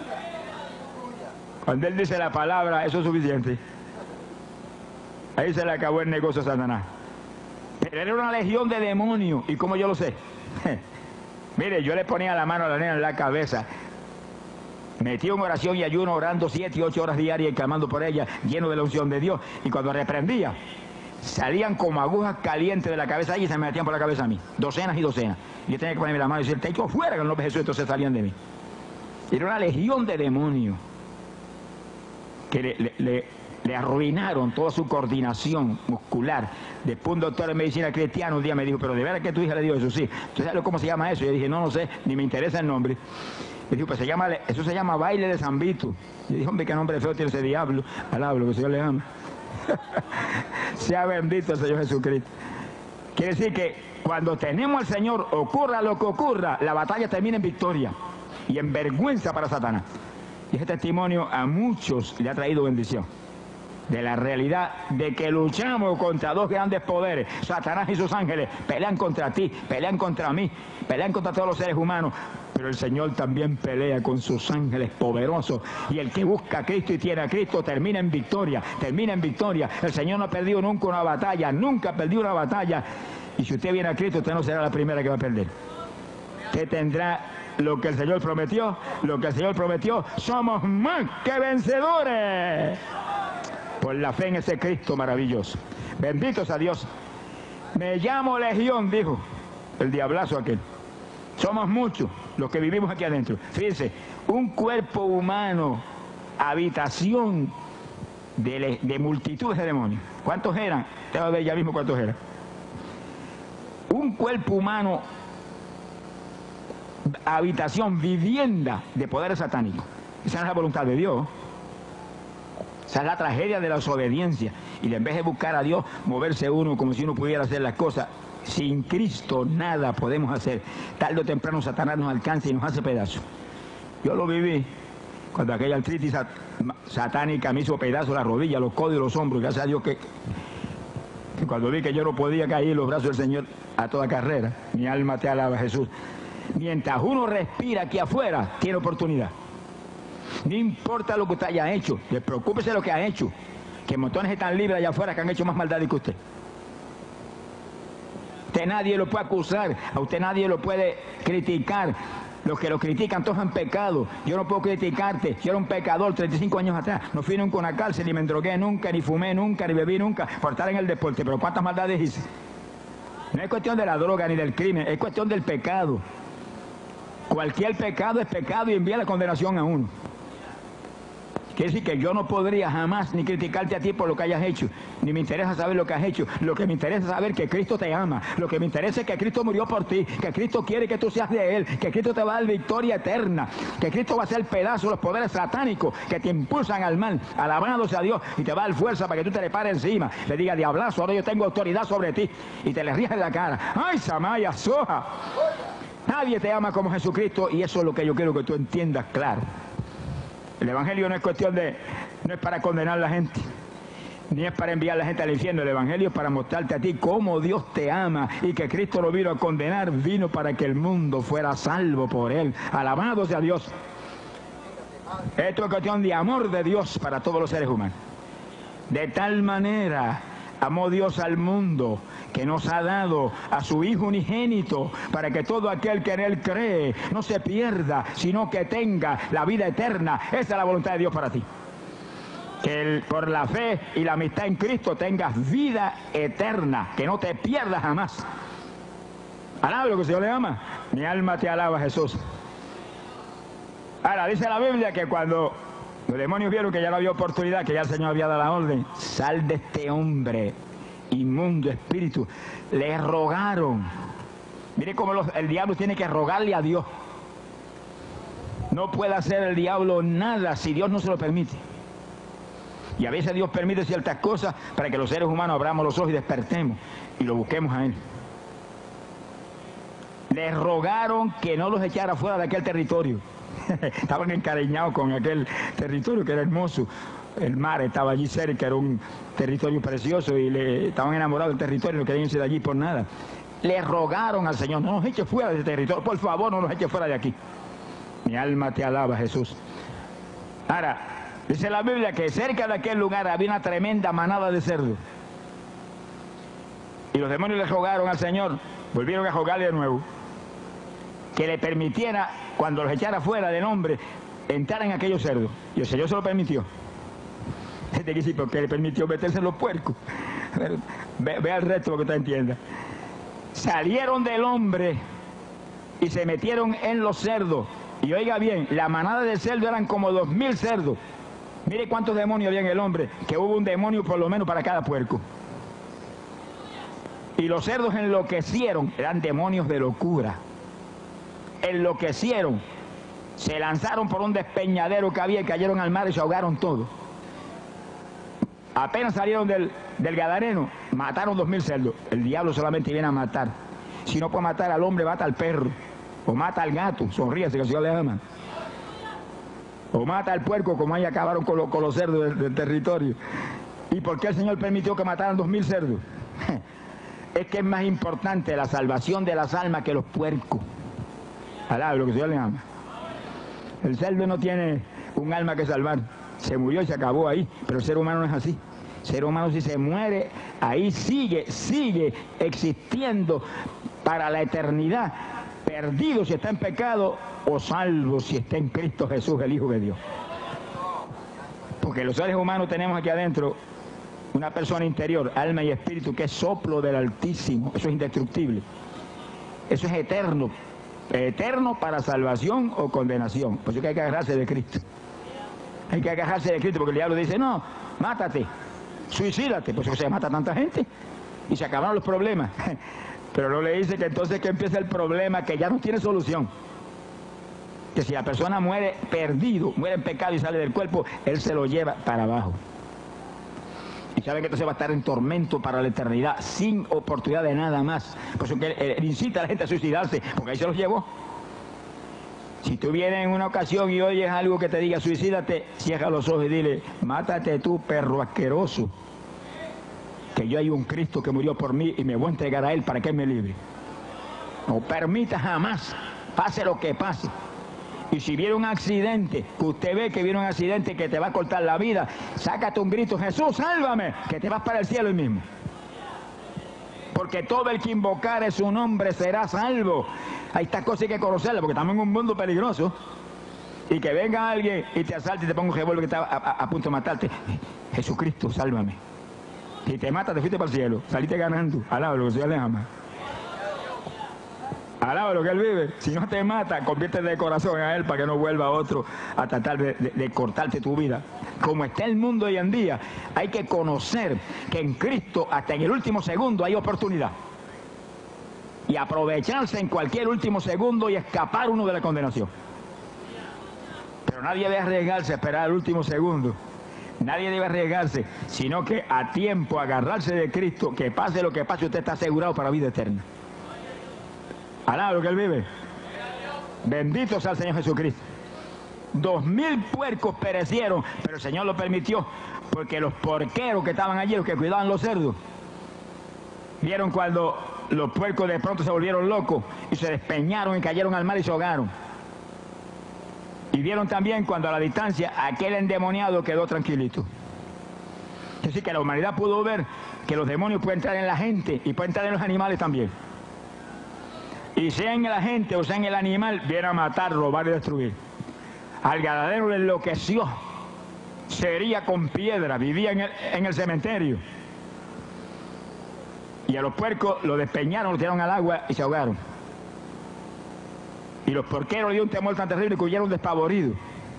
Cuando él dice la palabra, eso es suficiente. Ahí se le acabó el negocio a Satanás. Pero era una legión de demonios. ¿Y cómo yo lo sé? Mire, yo le ponía la mano a la nena en la cabeza. Metí en oración y ayuno, orando siete y ocho horas diarias y clamando por ella, lleno de la unción de Dios. Y cuando reprendía, salían como agujas calientes de la cabeza y se me metían por la cabeza a mí. Docenas y docenas. Y yo tenía que ponerme la mano y decir, te echo fuera, que en el nombre de Jesús, entonces salían de mí. Era una legión de demonios que le, le, le, le arruinaron toda su coordinación muscular. Después un doctor en medicina cristiana un día me dijo, pero de verdad que tu hija le dio eso, sí. ¿Tú sabes cómo se llama eso? Y yo dije, no, no sé, ni me interesa el nombre. Me dijo, pues se llama, eso se llama baile de San Vito. Y dije, hombre, qué nombre feo tiene ese diablo. Alaba lo que el Señor le ama. Sea bendito el Señor Jesucristo. Quiere decir que cuando tenemos al Señor, ocurra lo que ocurra, la batalla termina en victoria y en vergüenza para Satanás. Y ese testimonio a muchos le ha traído bendición. De la realidad de que luchamos contra dos grandes poderes, Satanás y sus ángeles, pelean contra ti, pelean contra mí, pelean contra todos los seres humanos, pero el Señor también pelea con sus ángeles poderosos, y el que busca a Cristo y tiene a Cristo termina en victoria, termina en victoria. El Señor no ha perdido nunca una batalla, nunca ha perdido una batalla, y si usted viene a Cristo, usted no será la primera que va a perder. Usted tendrá lo que el Señor prometió, lo que el Señor prometió, somos más que vencedores por la fe en ese Cristo maravilloso. Benditos a Dios. Me llamo Legión, dijo el diablazo aquel. Somos muchos los que vivimos aquí adentro. Fíjense, un cuerpo humano, habitación de, de multitudes de demonios. ¿Cuántos eran? Te voy a ver ya mismo cuántos eran. Un cuerpo humano, habitación, vivienda de poderes satánicos. Esa no es la voluntad de Dios. Esa es la tragedia de la desobediencia. Y en vez de buscar a Dios, moverse uno como si uno pudiera hacer las cosas Sin Cristo nada podemos hacer. Tarde o temprano Satanás nos alcanza y nos hace pedazos. Yo lo viví cuando aquella artritis sat satánica me hizo pedazos las rodillas, los codos y los hombros. Gracias a Dios que, que cuando vi que yo no podía caer en los brazos del Señor a toda carrera, mi alma te alaba, Jesús. Mientras uno respira aquí afuera, tiene oportunidad. No importa lo que usted haya hecho, despreocúpese de lo que ha hecho, que montones están libres allá afuera que han hecho más maldad que usted. Usted nadie lo puede acusar, a usted nadie lo puede criticar. Los que lo critican todos han pecado. Yo no puedo criticarte, yo era un pecador treinta y cinco años atrás. No fui nunca a una cárcel, ni me drogué nunca, ni fumé nunca, ni bebí nunca, por estar en el deporte. Pero ¿cuántas maldades hice? No es cuestión de la droga ni del crimen, es cuestión del pecado. Cualquier pecado es pecado y envía la condenación a uno. Quiere decir que yo no podría jamás ni criticarte a ti por lo que hayas hecho, ni me interesa saber lo que has hecho. Lo que me interesa es saber que Cristo te ama, lo que me interesa es que Cristo murió por ti, que Cristo quiere que tú seas de Él, que Cristo te va a dar victoria eterna, que Cristo va a hacer pedazo de los poderes satánicos que te impulsan al mal, alabado sea Dios, y te va a dar fuerza para que tú te le pares encima, le digas, diablazo, ahora yo tengo autoridad sobre ti, y te le ríes en la cara. ¡Ay, Samaya, soja! Nadie te ama como Jesucristo, y eso es lo que yo quiero que tú entiendas claro. El Evangelio no es cuestión de, no es para condenar a la gente, ni es para enviar a la gente al infierno. El Evangelio es para mostrarte a ti cómo Dios te ama y que Cristo no vino a condenar, vino para que el mundo fuera salvo por Él. Alabado sea Dios. Esto es cuestión de amor de Dios para todos los seres humanos. De tal manera amó Dios al mundo que nos ha dado a su Hijo unigénito para que todo aquel que en Él cree no se pierda, sino que tenga la vida eterna. Esa es la voluntad de Dios para ti. Que el, por la fe y la amistad en Cristo tengas vida eterna, que no te pierdas jamás. Alaba lo que el Señor le ama. Mi alma te alaba, Jesús. Ahora, dice la Biblia que cuando los demonios vieron que ya no había oportunidad, que ya el Señor había dado la orden, sal de este hombre, inmundo espíritu, le rogaron. Mire cómo los, el diablo tiene que rogarle a Dios. No puede hacer el diablo nada si Dios no se lo permite. Y a veces Dios permite ciertas cosas para que los seres humanos abramos los ojos y despertemos y lo busquemos a Él. Le rogaron que no los echara fuera de aquel territorio. Estaban encariñados con aquel territorio que era hermoso. El mar estaba allí cerca, era un territorio precioso y le estaban enamorados del territorio, no querían irse de allí por nada. Le rogaron al Señor, no nos eche fuera de ese territorio, por favor, no nos eche fuera de aquí. Mi alma te alaba, Jesús. Ahora, dice la Biblia que cerca de aquel lugar había una tremenda manada de cerdos. Y los demonios le rogaron al Señor, volvieron a rogarle de nuevo, que le permitiera, cuando los echara fuera del hombre, entrar en aquellos cerdos. Y el Señor se lo permitió. Este que sí, porque le permitió meterse en los puercos. Ve, ve al resto para que usted entienda. Salieron del hombre y se metieron en los cerdos. Y oiga bien, la manada de cerdos eran como dos mil cerdos. Mire cuántos demonios había en el hombre, que hubo un demonio por lo menos para cada puerco. Y los cerdos enloquecieron, eran demonios de locura. Enloquecieron, se lanzaron por un despeñadero que había y cayeron al mar y se ahogaron todos. Apenas salieron del, del Gadareno, mataron dos mil cerdos. El diablo solamente viene a matar. Si no puede matar al hombre, mata al perro. O mata al gato, sonríase que el Señor le ama. O mata al puerco, como ahí acabaron con, lo, con los cerdos del, del territorio. ¿Y por qué el Señor permitió que mataran dos mil cerdos? Es que es más importante la salvación de las almas que los puercos. Alaba lo que el Señor le ama. El cerdo no tiene un alma que salvar. Se murió y se acabó ahí, pero el ser humano no es así. El ser humano si se muere, ahí sigue, sigue existiendo para la eternidad, perdido si está en pecado o salvo si está en Cristo Jesús, el Hijo de Dios. Porque los seres humanos tenemos aquí adentro una persona interior, alma y espíritu, que es soplo del Altísimo. Eso es indestructible. Eso es eterno. Eterno para salvación o condenación. Por eso que hay que agarrarse de Cristo. Hay que agarrarse de Cristo porque el diablo dice, no, mátate, suicídate. Pues se mata a tanta gente y se acabaron los problemas. Pero no le dice que entonces que empieza el problema que ya no tiene solución. Que si la persona muere perdido, muere en pecado y sale del cuerpo, él se lo lleva para abajo. Y saben que entonces va a estar en tormento para la eternidad, sin oportunidad de nada más. Por eso que él, él incita a la gente a suicidarse, porque ahí se los llevó. Si tú vienes en una ocasión y oyes algo que te diga suicídate, cierra los ojos y dile, mátate tú, perro asqueroso, que yo hay un Cristo que murió por mí y me voy a entregar a Él para que Él me libre. No permita jamás, pase lo que pase. Y si viene un accidente, que usted ve que viene un accidente que te va a cortar la vida, sácate un grito, Jesús, sálvame, que te vas para el cielo hoy mismo. Porque todo el que invocare su nombre será salvo. Hay estas cosas hay que conocerlas, porque estamos en un mundo peligroso. Y que venga alguien y te asalte y te ponga un revólver que está a, a, a punto de matarte. Jesucristo, sálvame. Si te mata, te fuiste para el cielo. Saliste ganando. Alaba lo que Dios le ama. Alaba lo que Él vive. Si no te mata, conviértete de corazón a Él para que no vuelva otro a tratar de, de, de cortarte tu vida. Como está el mundo hoy en día, hay que conocer que en Cristo, hasta en el último segundo, hay oportunidad. Y aprovecharse en cualquier último segundo y escapar uno de la condenación. Pero nadie debe arriesgarse a esperar el último segundo. Nadie debe arriesgarse, sino que a tiempo agarrarse de Cristo, que pase lo que pase, usted está asegurado para vida eterna. Alaba lo que Él vive. Bendito sea el Señor Jesucristo. Dos mil puercos perecieron, pero el Señor lo permitió, porque los porqueros que estaban allí, los que cuidaban los cerdos, vieron cuando los puercos de pronto se volvieron locos y se despeñaron y cayeron al mar y se ahogaron. Y vieron también cuando a la distancia aquel endemoniado quedó tranquilito. Es decir, que la humanidad pudo ver que los demonios pueden entrar en la gente y pueden entrar en los animales también. Y sea en la gente o sea en el animal, viene a matar, robar y destruir. Al Gadareno le enloqueció. Se hería con piedra, vivía en el, en el cementerio. Y a los puercos los despeñaron, los tiraron al agua y se ahogaron. Y los porqueros le dio un temor tan terrible que huyeron despavoridos.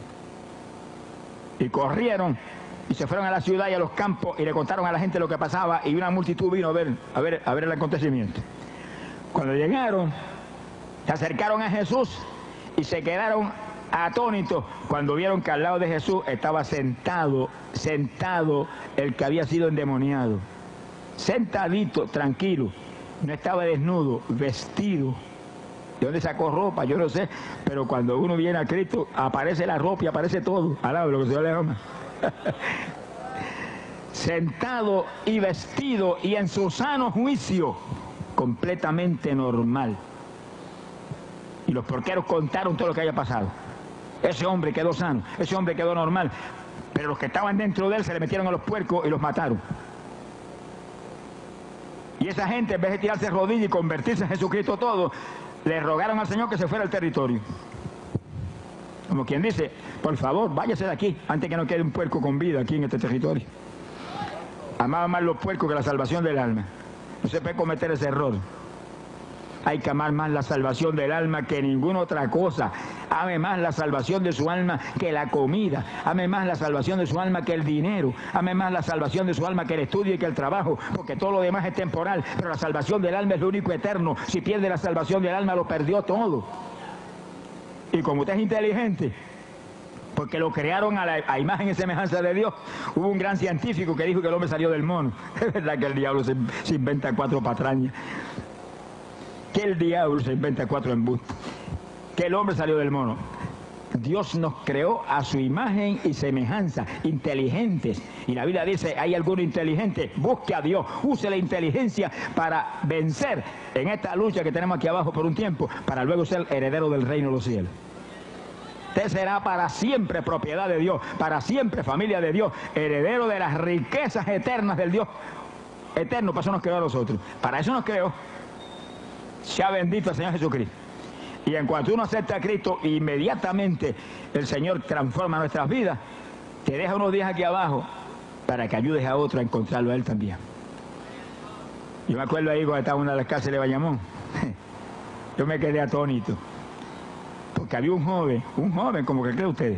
Y corrieron y se fueron a la ciudad y a los campos y le contaron a la gente lo que pasaba y una multitud vino a ver, a ver, a ver el acontecimiento. Cuando llegaron, se acercaron a Jesús y se quedaron atónitos cuando vieron que al lado de Jesús estaba sentado, sentado el que había sido endemoniado. Sentadito, tranquilo, no estaba desnudo, vestido. ¿De dónde sacó ropa? Yo no sé, pero cuando uno viene a Cristo, aparece la ropa y aparece todo. Alaba lo que Dios le ama. Sentado y vestido y en su sano juicio, completamente normal. Y los porqueros contaron todo lo que había pasado. Ese hombre quedó sano, ese hombre quedó normal, pero los que estaban dentro de él se le metieron a los puercos y los mataron. Y esa gente, en vez de tirarse rodillas y convertirse en Jesucristo todo, le rogaron al Señor que se fuera al territorio. Como quien dice, por favor, váyase de aquí, antes que no quede un puerco con vida aquí en este territorio. Amaban más los puercos que la salvación del alma. No se puede cometer ese error. Hay que amar más la salvación del alma que ninguna otra cosa. Ame más la salvación de su alma que la comida. Ame más la salvación de su alma que el dinero. Ame más la salvación de su alma que el estudio y que el trabajo. Porque todo lo demás es temporal. Pero la salvación del alma es lo único eterno. Si pierde la salvación del alma, lo perdió todo. Y como usted es inteligente, porque lo crearon a, la, a imagen y semejanza de Dios, hubo un gran científico que dijo que el hombre salió del mono. Es verdad que el diablo se, se inventa cuatro patrañas. Que el diablo se inventa cuatro embustes, que el hombre salió del mono. Dios nos creó a su imagen y semejanza, inteligentes. Y la Biblia dice, hay alguno inteligente, busque a Dios, use la inteligencia para vencer en esta lucha que tenemos aquí abajo por un tiempo, para luego ser heredero del reino de los cielos. Usted será para siempre propiedad de Dios, para siempre familia de Dios, heredero de las riquezas eternas del Dios eterno. Para eso nos creó a nosotros, para eso nos creó. Sea bendito el Señor Jesucristo. Y en cuanto uno acepta a Cristo, inmediatamente el Señor transforma nuestras vidas. Te deja unos días aquí abajo para que ayudes a otro a encontrarlo a Él también. Yo me acuerdo ahí cuando estaba en una de las casas de Bayamón. Yo me quedé atónito. Porque había un joven, un joven como que cree ustedes,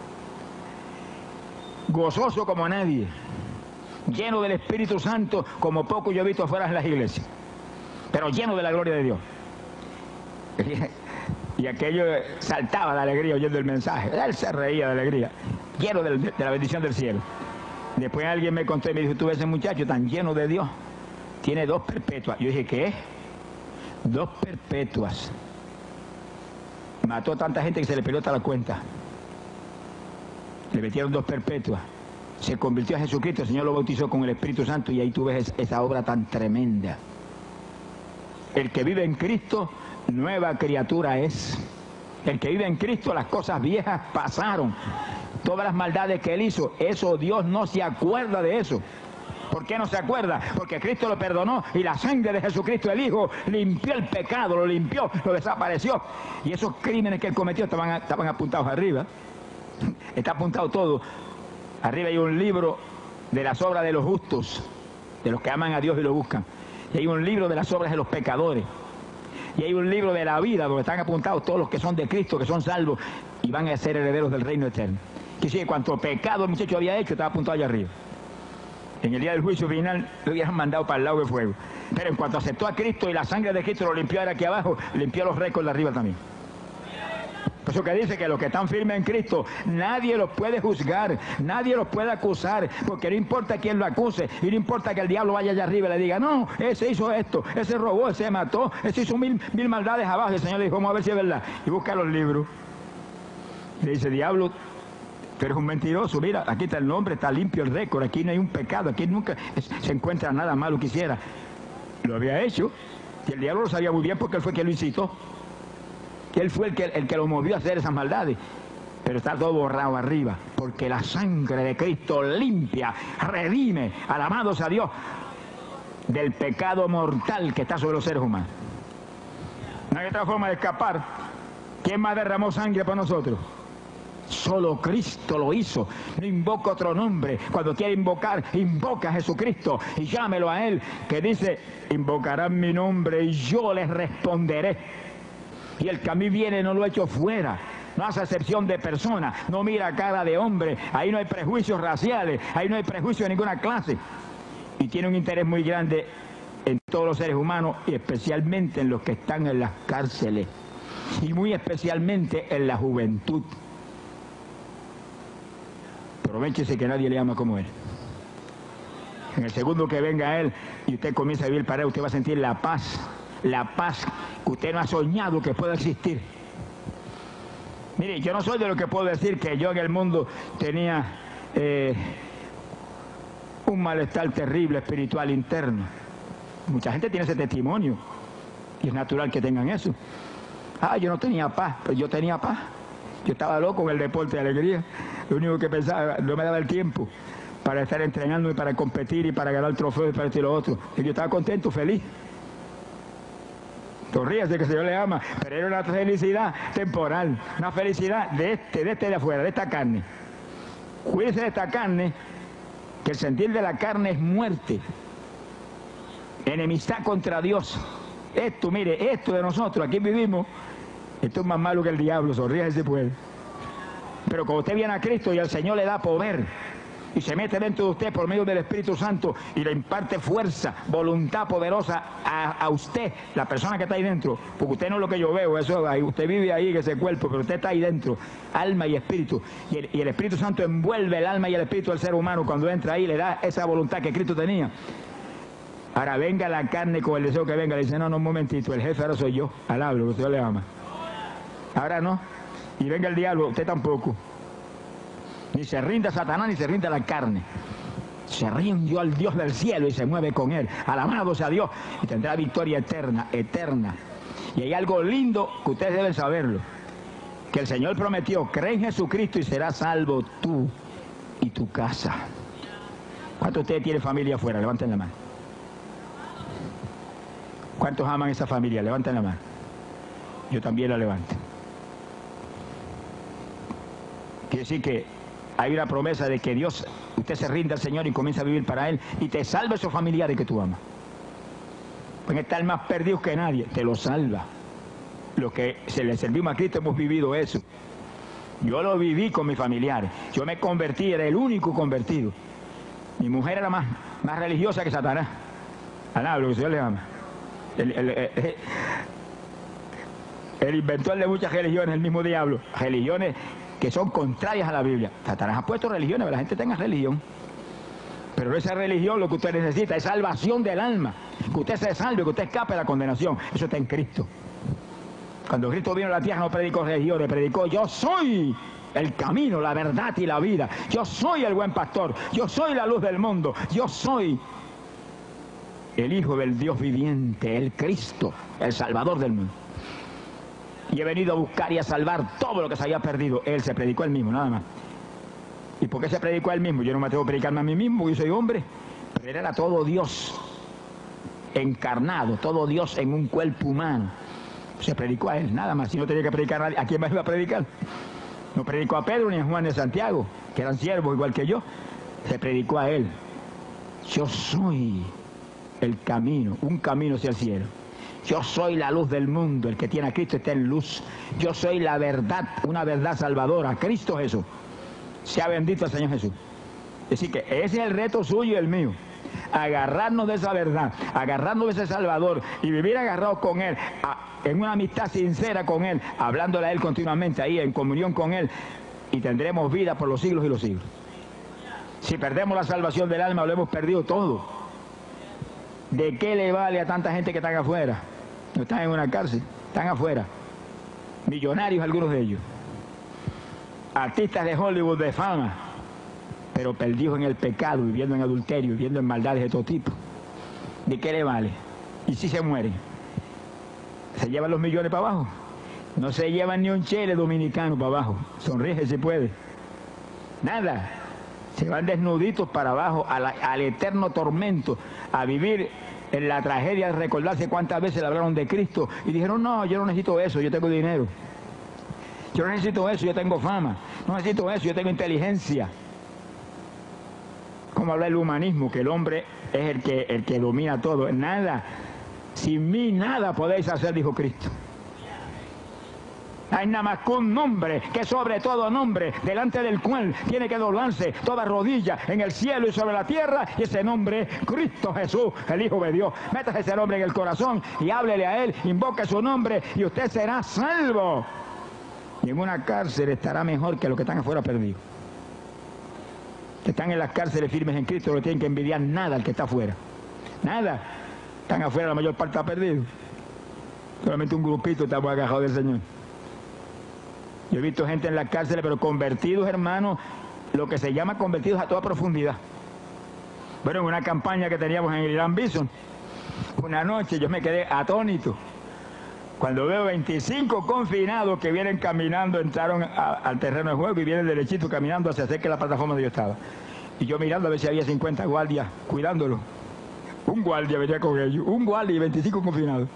gozoso como nadie, lleno del Espíritu Santo como poco yo he visto afuera en las iglesias, pero lleno de la gloria de Dios. Y aquello saltaba de alegría oyendo el mensaje. Él se reía de alegría, lleno de, de la bendición del cielo. Después alguien me contó y me dijo, tú ves ese muchacho tan lleno de Dios, tiene dos perpetuas. Yo dije, ¿qué? Dos perpetuas. Mató a tanta gente que se le perdió hasta la cuenta. Le metieron dos perpetuas. Se convirtió a Jesucristo, el Señor lo bautizó con el Espíritu Santo y ahí tú ves esa obra tan tremenda. El que vive en Cristo, nueva criatura es. El que vive en Cristo, las cosas viejas pasaron. Todas las maldades que él hizo, eso Dios no se acuerda de eso. ¿Por qué no se acuerda? Porque Cristo lo perdonó y la sangre de Jesucristo, el Hijo, limpió el pecado, lo limpió, lo desapareció. Y esos crímenes que él cometió estaban, estaban apuntados arriba. Está apuntado todo. Arriba hay un libro de las obras de los justos, de los que aman a Dios y lo buscan. Y hay un libro de las obras de los pecadores. Y hay un libro de la vida donde están apuntados todos los que son de Cristo, que son salvos y van a ser herederos del reino eterno. Que sí, cuanto pecado el muchacho había hecho, estaba apuntado allá arriba. En el día del juicio final lo hubieran mandado para el lago de fuego. Pero en cuanto aceptó a Cristo y la sangre de Cristo lo limpió ahora aquí abajo, limpió los récords de arriba también. Por eso que dice que los que están firmes en Cristo, nadie los puede juzgar, nadie los puede acusar, porque no importa quién lo acuse, y no importa que el diablo vaya allá arriba y le diga, no, ese hizo esto, ese robó, ese mató, ese hizo mil, mil maldades abajo. El Señor le dijo, vamos a ver si es verdad. Y busca los libros. Le dice, diablo, tú eres un mentiroso, mira, aquí está el nombre, está limpio el récord, aquí no hay un pecado, aquí nunca se encuentra nada malo que hiciera. Lo había hecho, y el diablo lo sabía muy bien porque él fue quien lo incitó. Él fue el que, el que lo movió a hacer esas maldades. Pero está todo borrado arriba, porque la sangre de Cristo limpia, redime, alabados a Dios, del pecado mortal que está sobre los seres humanos. No hay otra forma de escapar. ¿Quién más derramó sangre por nosotros? Solo Cristo lo hizo. No invoca otro nombre. Cuando quiere invocar, invoca a Jesucristo y llámelo a Él, que dice, invocarán mi nombre y yo les responderé. Y el que a mí viene no lo echo fuera. No hace excepción de persona, no mira cara de hombre. Ahí no hay prejuicios raciales, ahí no hay prejuicios de ninguna clase. Y tiene un interés muy grande en todos los seres humanos y especialmente en los que están en las cárceles. Y muy especialmente en la juventud. Aprovéchese que nadie le ama como Él. En el segundo que venga Él y usted comienza a vivir para Él, usted va a sentir la paz. La paz que usted no ha soñado que pueda existir. Mire, yo no soy de lo que puedo decir que yo en el mundo tenía eh, un malestar terrible espiritual interno. Mucha gente tiene ese testimonio y es natural que tengan eso. Ah, yo no tenía paz, pero yo tenía paz. Yo estaba loco con el deporte de alegría. Lo único que pensaba, no me daba el tiempo para estar entrenando y para competir y para ganar trofeos y para esto y lo otro. Y yo estaba contento, feliz. Ríase que el Señor le ama, pero era una felicidad temporal, una felicidad de este, de este de afuera, de esta carne. Cuídese de esta carne, que el sentir de la carne es muerte, enemistad contra Dios. Esto, mire, esto de nosotros, aquí vivimos, esto es más malo que el diablo, sonríase si puede. Pero cuando usted viene a Cristo y el Señor le da poder, y se mete dentro de usted por medio del Espíritu Santo y le imparte fuerza, voluntad poderosa a, a usted, la persona que está ahí dentro, porque usted no es lo que yo veo, eso, ahí, usted vive ahí en ese cuerpo, pero usted está ahí dentro, alma y espíritu, y el, y el Espíritu Santo envuelve el alma y el espíritu del ser humano cuando entra ahí, le da esa voluntad que Cristo tenía. Ahora venga la carne con el deseo que venga, le dice, no, no, un momentito, el jefe ahora soy yo, alablo, que usted le ama. Ahora no, y venga el diablo, usted tampoco. Ni se rinda a Satanás, ni se rinda a la carne. Se rindió al Dios del cielo y se mueve con Él. Alabados a Dios. Y tendrá victoria eterna, eterna. Y hay algo lindo que ustedes deben saberlo. Que el Señor prometió, cree en Jesucristo y serás salvo tú y tu casa. ¿Cuántos de ustedes tienen familia afuera? Levanten la mano. ¿Cuántos aman esa familia? Levanten la mano. Yo también la levanto. Quiere decir que hay una promesa de que Dios, usted se rinde al Señor y comienza a vivir para Él y te salva a esos familiares que tú amas. Pueden estar más perdidos que nadie, te lo salva. Los que se le servimos a Cristo hemos vivido eso. Yo lo viví con mis familiares. Yo me convertí, era el único convertido. Mi mujer era más, más religiosa que Satanás. Alablo, que el Señor le ama. El, el, el, el, el inventor de muchas religiones, el mismo diablo. Religiones que son contrarias a la Biblia. Satanás ha puesto religiones, que la gente tenga religión. Pero esa religión lo que usted necesita es salvación del alma. Que usted se salve, que usted escape de la condenación. Eso está en Cristo. Cuando Cristo vino a la tierra no predicó religiones, predicó: yo soy el camino, la verdad y la vida. Yo soy el buen pastor. Yo soy la luz del mundo. Yo soy el Hijo del Dios viviente, el Cristo, el Salvador del mundo. Y he venido a buscar y a salvar todo lo que se había perdido. Él se predicó él mismo, nada más. ¿Y por qué se predicó a él mismo? Yo no me atrevo a predicarme a mí mismo, porque yo soy hombre. Pero él era todo Dios encarnado, todo Dios en un cuerpo humano. Se predicó a él, nada más. Si no tenía que predicar a nadie, ¿a quién más iba a predicar? No predicó a Pedro ni a Juan ni a Santiago, que eran siervos igual que yo. Se predicó a él. Yo soy el camino, un camino hacia el cielo. Yo soy la luz del mundo. El que tiene a Cristo está en luz. Yo soy la verdad, una verdad salvadora, Cristo Jesús. Sea bendito el Señor Jesús. Es decir, que ese es el reto suyo y el mío. Agarrarnos de esa verdad, agarrarnos de ese Salvador y vivir agarrados con Él, a, en una amistad sincera con Él, hablándole a Él continuamente ahí, en comunión con Él, y tendremos vida por los siglos y los siglos. Si perdemos la salvación del alma, lo hemos perdido todo. ¿De qué le vale a tanta gente que están afuera? No están en una cárcel, están afuera. Millonarios algunos de ellos. Artistas de Hollywood de fama, pero perdidos en el pecado, viviendo en adulterio, viviendo en maldades de todo tipo. ¿De qué le vale? ¿Y si se mueren? ¿Se llevan los millones para abajo? No se llevan ni un chele dominicano para abajo. Sonríe si puede. Nada. Se van desnuditos para abajo a la, al eterno tormento, a vivir en la tragedia de recordarse cuántas veces le hablaron de Cristo y dijeron: no, yo no necesito eso, yo tengo dinero. Yo no necesito eso, yo tengo fama. No necesito eso, yo tengo inteligencia. Como habla el humanismo, que el hombre es el que, el que domina todo. Nada, sin mí nada podéis hacer, dijo Cristo. Hay nada más que un nombre, que sobre todo nombre, delante del cual tiene que doblarse toda rodilla en el cielo y sobre la tierra, y ese nombre es Cristo Jesús, el Hijo de Dios. Métase ese nombre en el corazón y háblele a Él, invoque su nombre y usted será salvo. Y en una cárcel estará mejor que los que están afuera perdidos. Que están en las cárceles firmes en Cristo, no tienen que envidiar nada al que está afuera. Nada. Están afuera, la mayor parte está perdido. Solamente un grupito estamos agarrados del Señor. Yo he visto gente en las cárceles, pero convertidos, hermanos, lo que se llama convertidos a toda profundidad. Bueno, en una campaña que teníamos en el Irán Bison, una noche yo me quedé atónito cuando veo veinticinco confinados que vienen caminando, entraron a, al terreno de juego y vienen derechito caminando hacia cerca de la plataforma donde yo estaba. Y yo mirando a ver si había cincuenta guardias cuidándolo. Un guardia venía con ellos, un guardia y veinticinco confinados.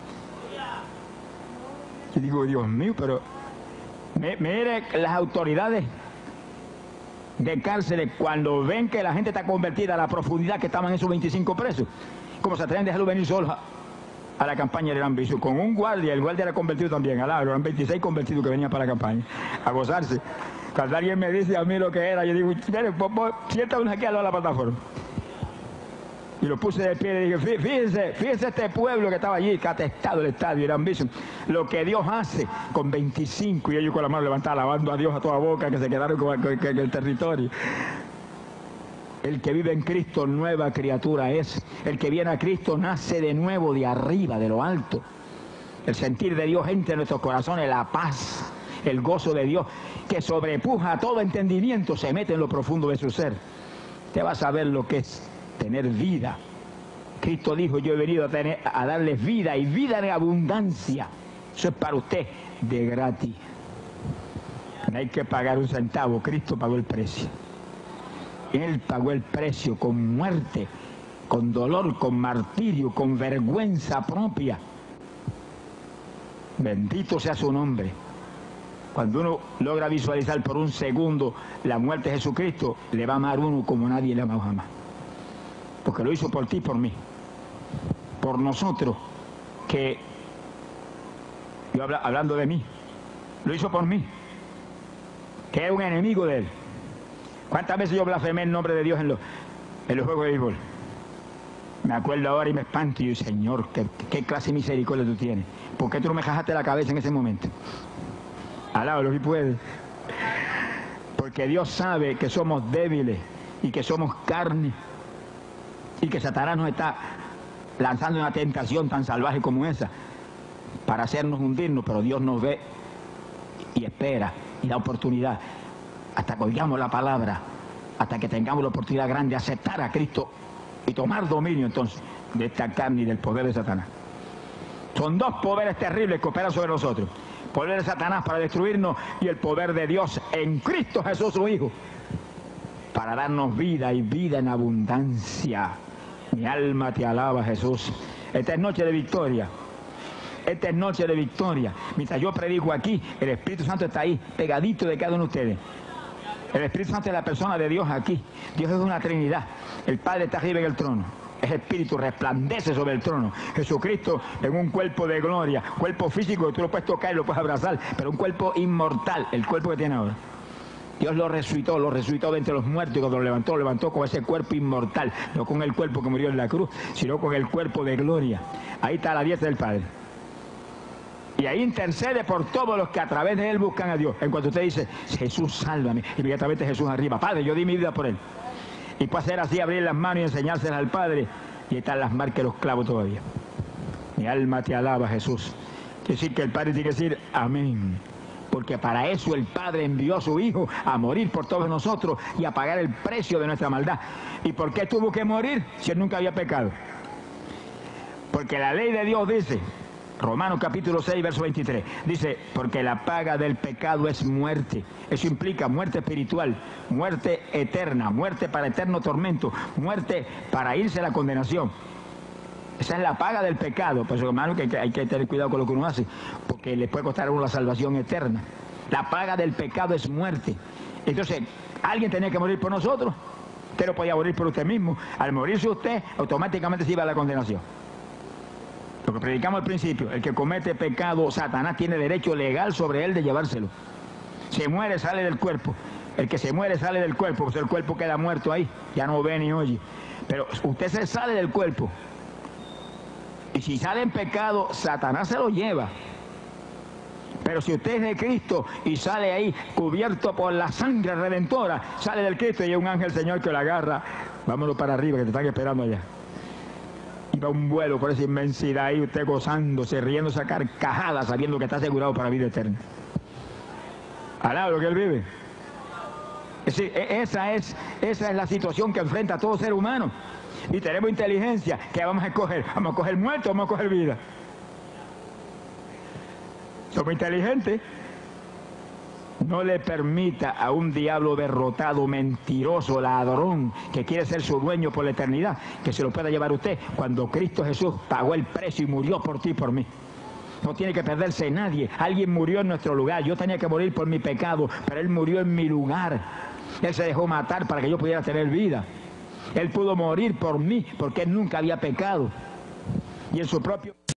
Y digo: Dios mío, pero mire las autoridades de cárceles cuando ven que la gente está convertida a la profundidad que estaban esos veinticinco presos, como se atreven a dejarlo venir solos a, a la campaña de Irán Bison, con un guardia. El guardia era convertido también, al lado, eran veintiséis convertidos que venían para la campaña, a gozarse. Cuando alguien me dice a mí lo que era, yo digo: siéntate aquí al lado de la plataforma. Y lo puse de pie y dije: fíjense, fíjense este pueblo que estaba allí, que ha atestado el estadio Irán Bison, lo que Dios hace con veinticinco, y ellos con la mano levantada, alabando a Dios a toda boca, que se quedaron con, con, con el territorio. El que vive en Cristo, nueva criatura es. El que viene a Cristo nace de nuevo de arriba, de lo alto. El sentir de Dios entra en nuestros corazones, la paz, el gozo de Dios, que sobrepuja a todo entendimiento, se mete en lo profundo de su ser. Usted va a saber lo que es tener vida. Cristo dijo: yo he venido a, tener, a darles vida, y vida en abundancia. Eso es para usted de gratis. No hay que pagar un centavo. Cristo pagó el precio. Él pagó el precio con muerte, con dolor, con martirio, con vergüenza propia. Bendito sea su nombre. Cuando uno logra visualizar por un segundo la muerte de Jesucristo, le va a amar uno como nadie le ha amado jamás. Porque lo hizo por ti y por mí. Por nosotros, que, yo habla, hablando de mí, lo hizo por mí, que era un enemigo de Él. ¿Cuántas veces yo blasfemé el nombre de Dios en los, en los juegos de béisbol? Me acuerdo ahora y me espanto y digo: Señor, ¿qué, qué clase de misericordia tú tienes? ¿Por qué tú no me jajaste la cabeza en ese momento? Alábalo si puedes. Porque Dios sabe que somos débiles y que somos carne. Y que Satanás nos está lanzando una tentación tan salvaje como esa para hacernos hundirnos, pero Dios nos ve y espera y da oportunidad hasta que oigamos la palabra, hasta que tengamos la oportunidad grande de aceptar a Cristo y tomar dominio entonces de esta carne y del poder de Satanás. Son dos poderes terribles que operan sobre nosotros: el poder de Satanás para destruirnos y el poder de Dios en Cristo Jesús su Hijo para darnos vida y vida en abundancia. Mi alma te alaba, Jesús. Esta es noche de victoria. Esta es noche de victoria. Mientras yo predico aquí, el Espíritu Santo está ahí, pegadito de cada uno de ustedes. El Espíritu Santo es la persona de Dios aquí. Dios es una Trinidad. El Padre está arriba en el trono. Es Espíritu, resplandece sobre el trono. Jesucristo en un cuerpo de gloria, cuerpo físico que tú lo puedes tocar y lo puedes abrazar, pero un cuerpo inmortal, el cuerpo que tiene ahora. Dios lo resucitó, lo resucitó de entre los muertos y cuando lo levantó, lo levantó con ese cuerpo inmortal, no con el cuerpo que murió en la cruz, sino con el cuerpo de gloria. Ahí está la diestra del Padre. Y ahí intercede por todos los que a través de él buscan a Dios. En cuanto usted dice, Jesús, sálvame, inmediatamente Jesús arriba, Padre, yo di mi vida por él. Y puede hacer así, abrir las manos y enseñárselas al Padre, y están las marcas de los clavos todavía. Mi alma te alaba, Jesús. Quiere decir que el Padre tiene que decir amén. Porque para eso el Padre envió a su Hijo a morir por todos nosotros y a pagar el precio de nuestra maldad. ¿Y por qué tuvo que morir si él nunca había pecado? Porque la ley de Dios dice, Romanos capítulo seis, verso veintitrés, dice, porque la paga del pecado es muerte. Eso implica muerte espiritual, muerte eterna, muerte para eterno tormento, muerte para irse a la condenación. Esa es la paga del pecado. Pues hermano, que hay que tener cuidado con lo que uno hace, porque le puede costar a uno la salvación eterna. La paga del pecado es muerte. Entonces, alguien tenía que morir por nosotros. Usted no podía morir por usted mismo. Al morirse usted, automáticamente se iba a la condenación. Lo que predicamos al principio, el que comete pecado, Satanás tiene derecho legal sobre él de llevárselo. Se muere, sale del cuerpo. El que se muere sale del cuerpo, pues el cuerpo queda muerto ahí, ya no ve ni oye. Pero usted se sale del cuerpo. Y si sale en pecado, Satanás se lo lleva. Pero si usted es de Cristo y sale ahí cubierto por la sangre redentora, sale del Cristo y hay un ángel Señor que lo agarra. Vámonos para arriba, que te están esperando allá. Y va un vuelo por esa inmensidad y usted gozándose, riéndose a carcajadas, sabiendo que está asegurado para vida eterna. Alaba lo que él vive. Es decir, esa es, esa es la situación que enfrenta a todo ser humano. Y tenemos inteligencia. ¿Qué vamos a escoger? ¿Vamos a coger muerto o vamos a coger vida? Somos inteligentes. No le permita a un diablo derrotado, mentiroso, ladrón, que quiere ser su dueño por la eternidad, que se lo pueda llevar usted cuando Cristo Jesús pagó el precio y murió por ti y por mí. No tiene que perderse nadie. Alguien murió en nuestro lugar. Yo tenía que morir por mi pecado, pero Él murió en mi lugar. Él se dejó matar para que yo pudiera tener vida. Él pudo morir por mí porque Él nunca había pecado. Y en su propio...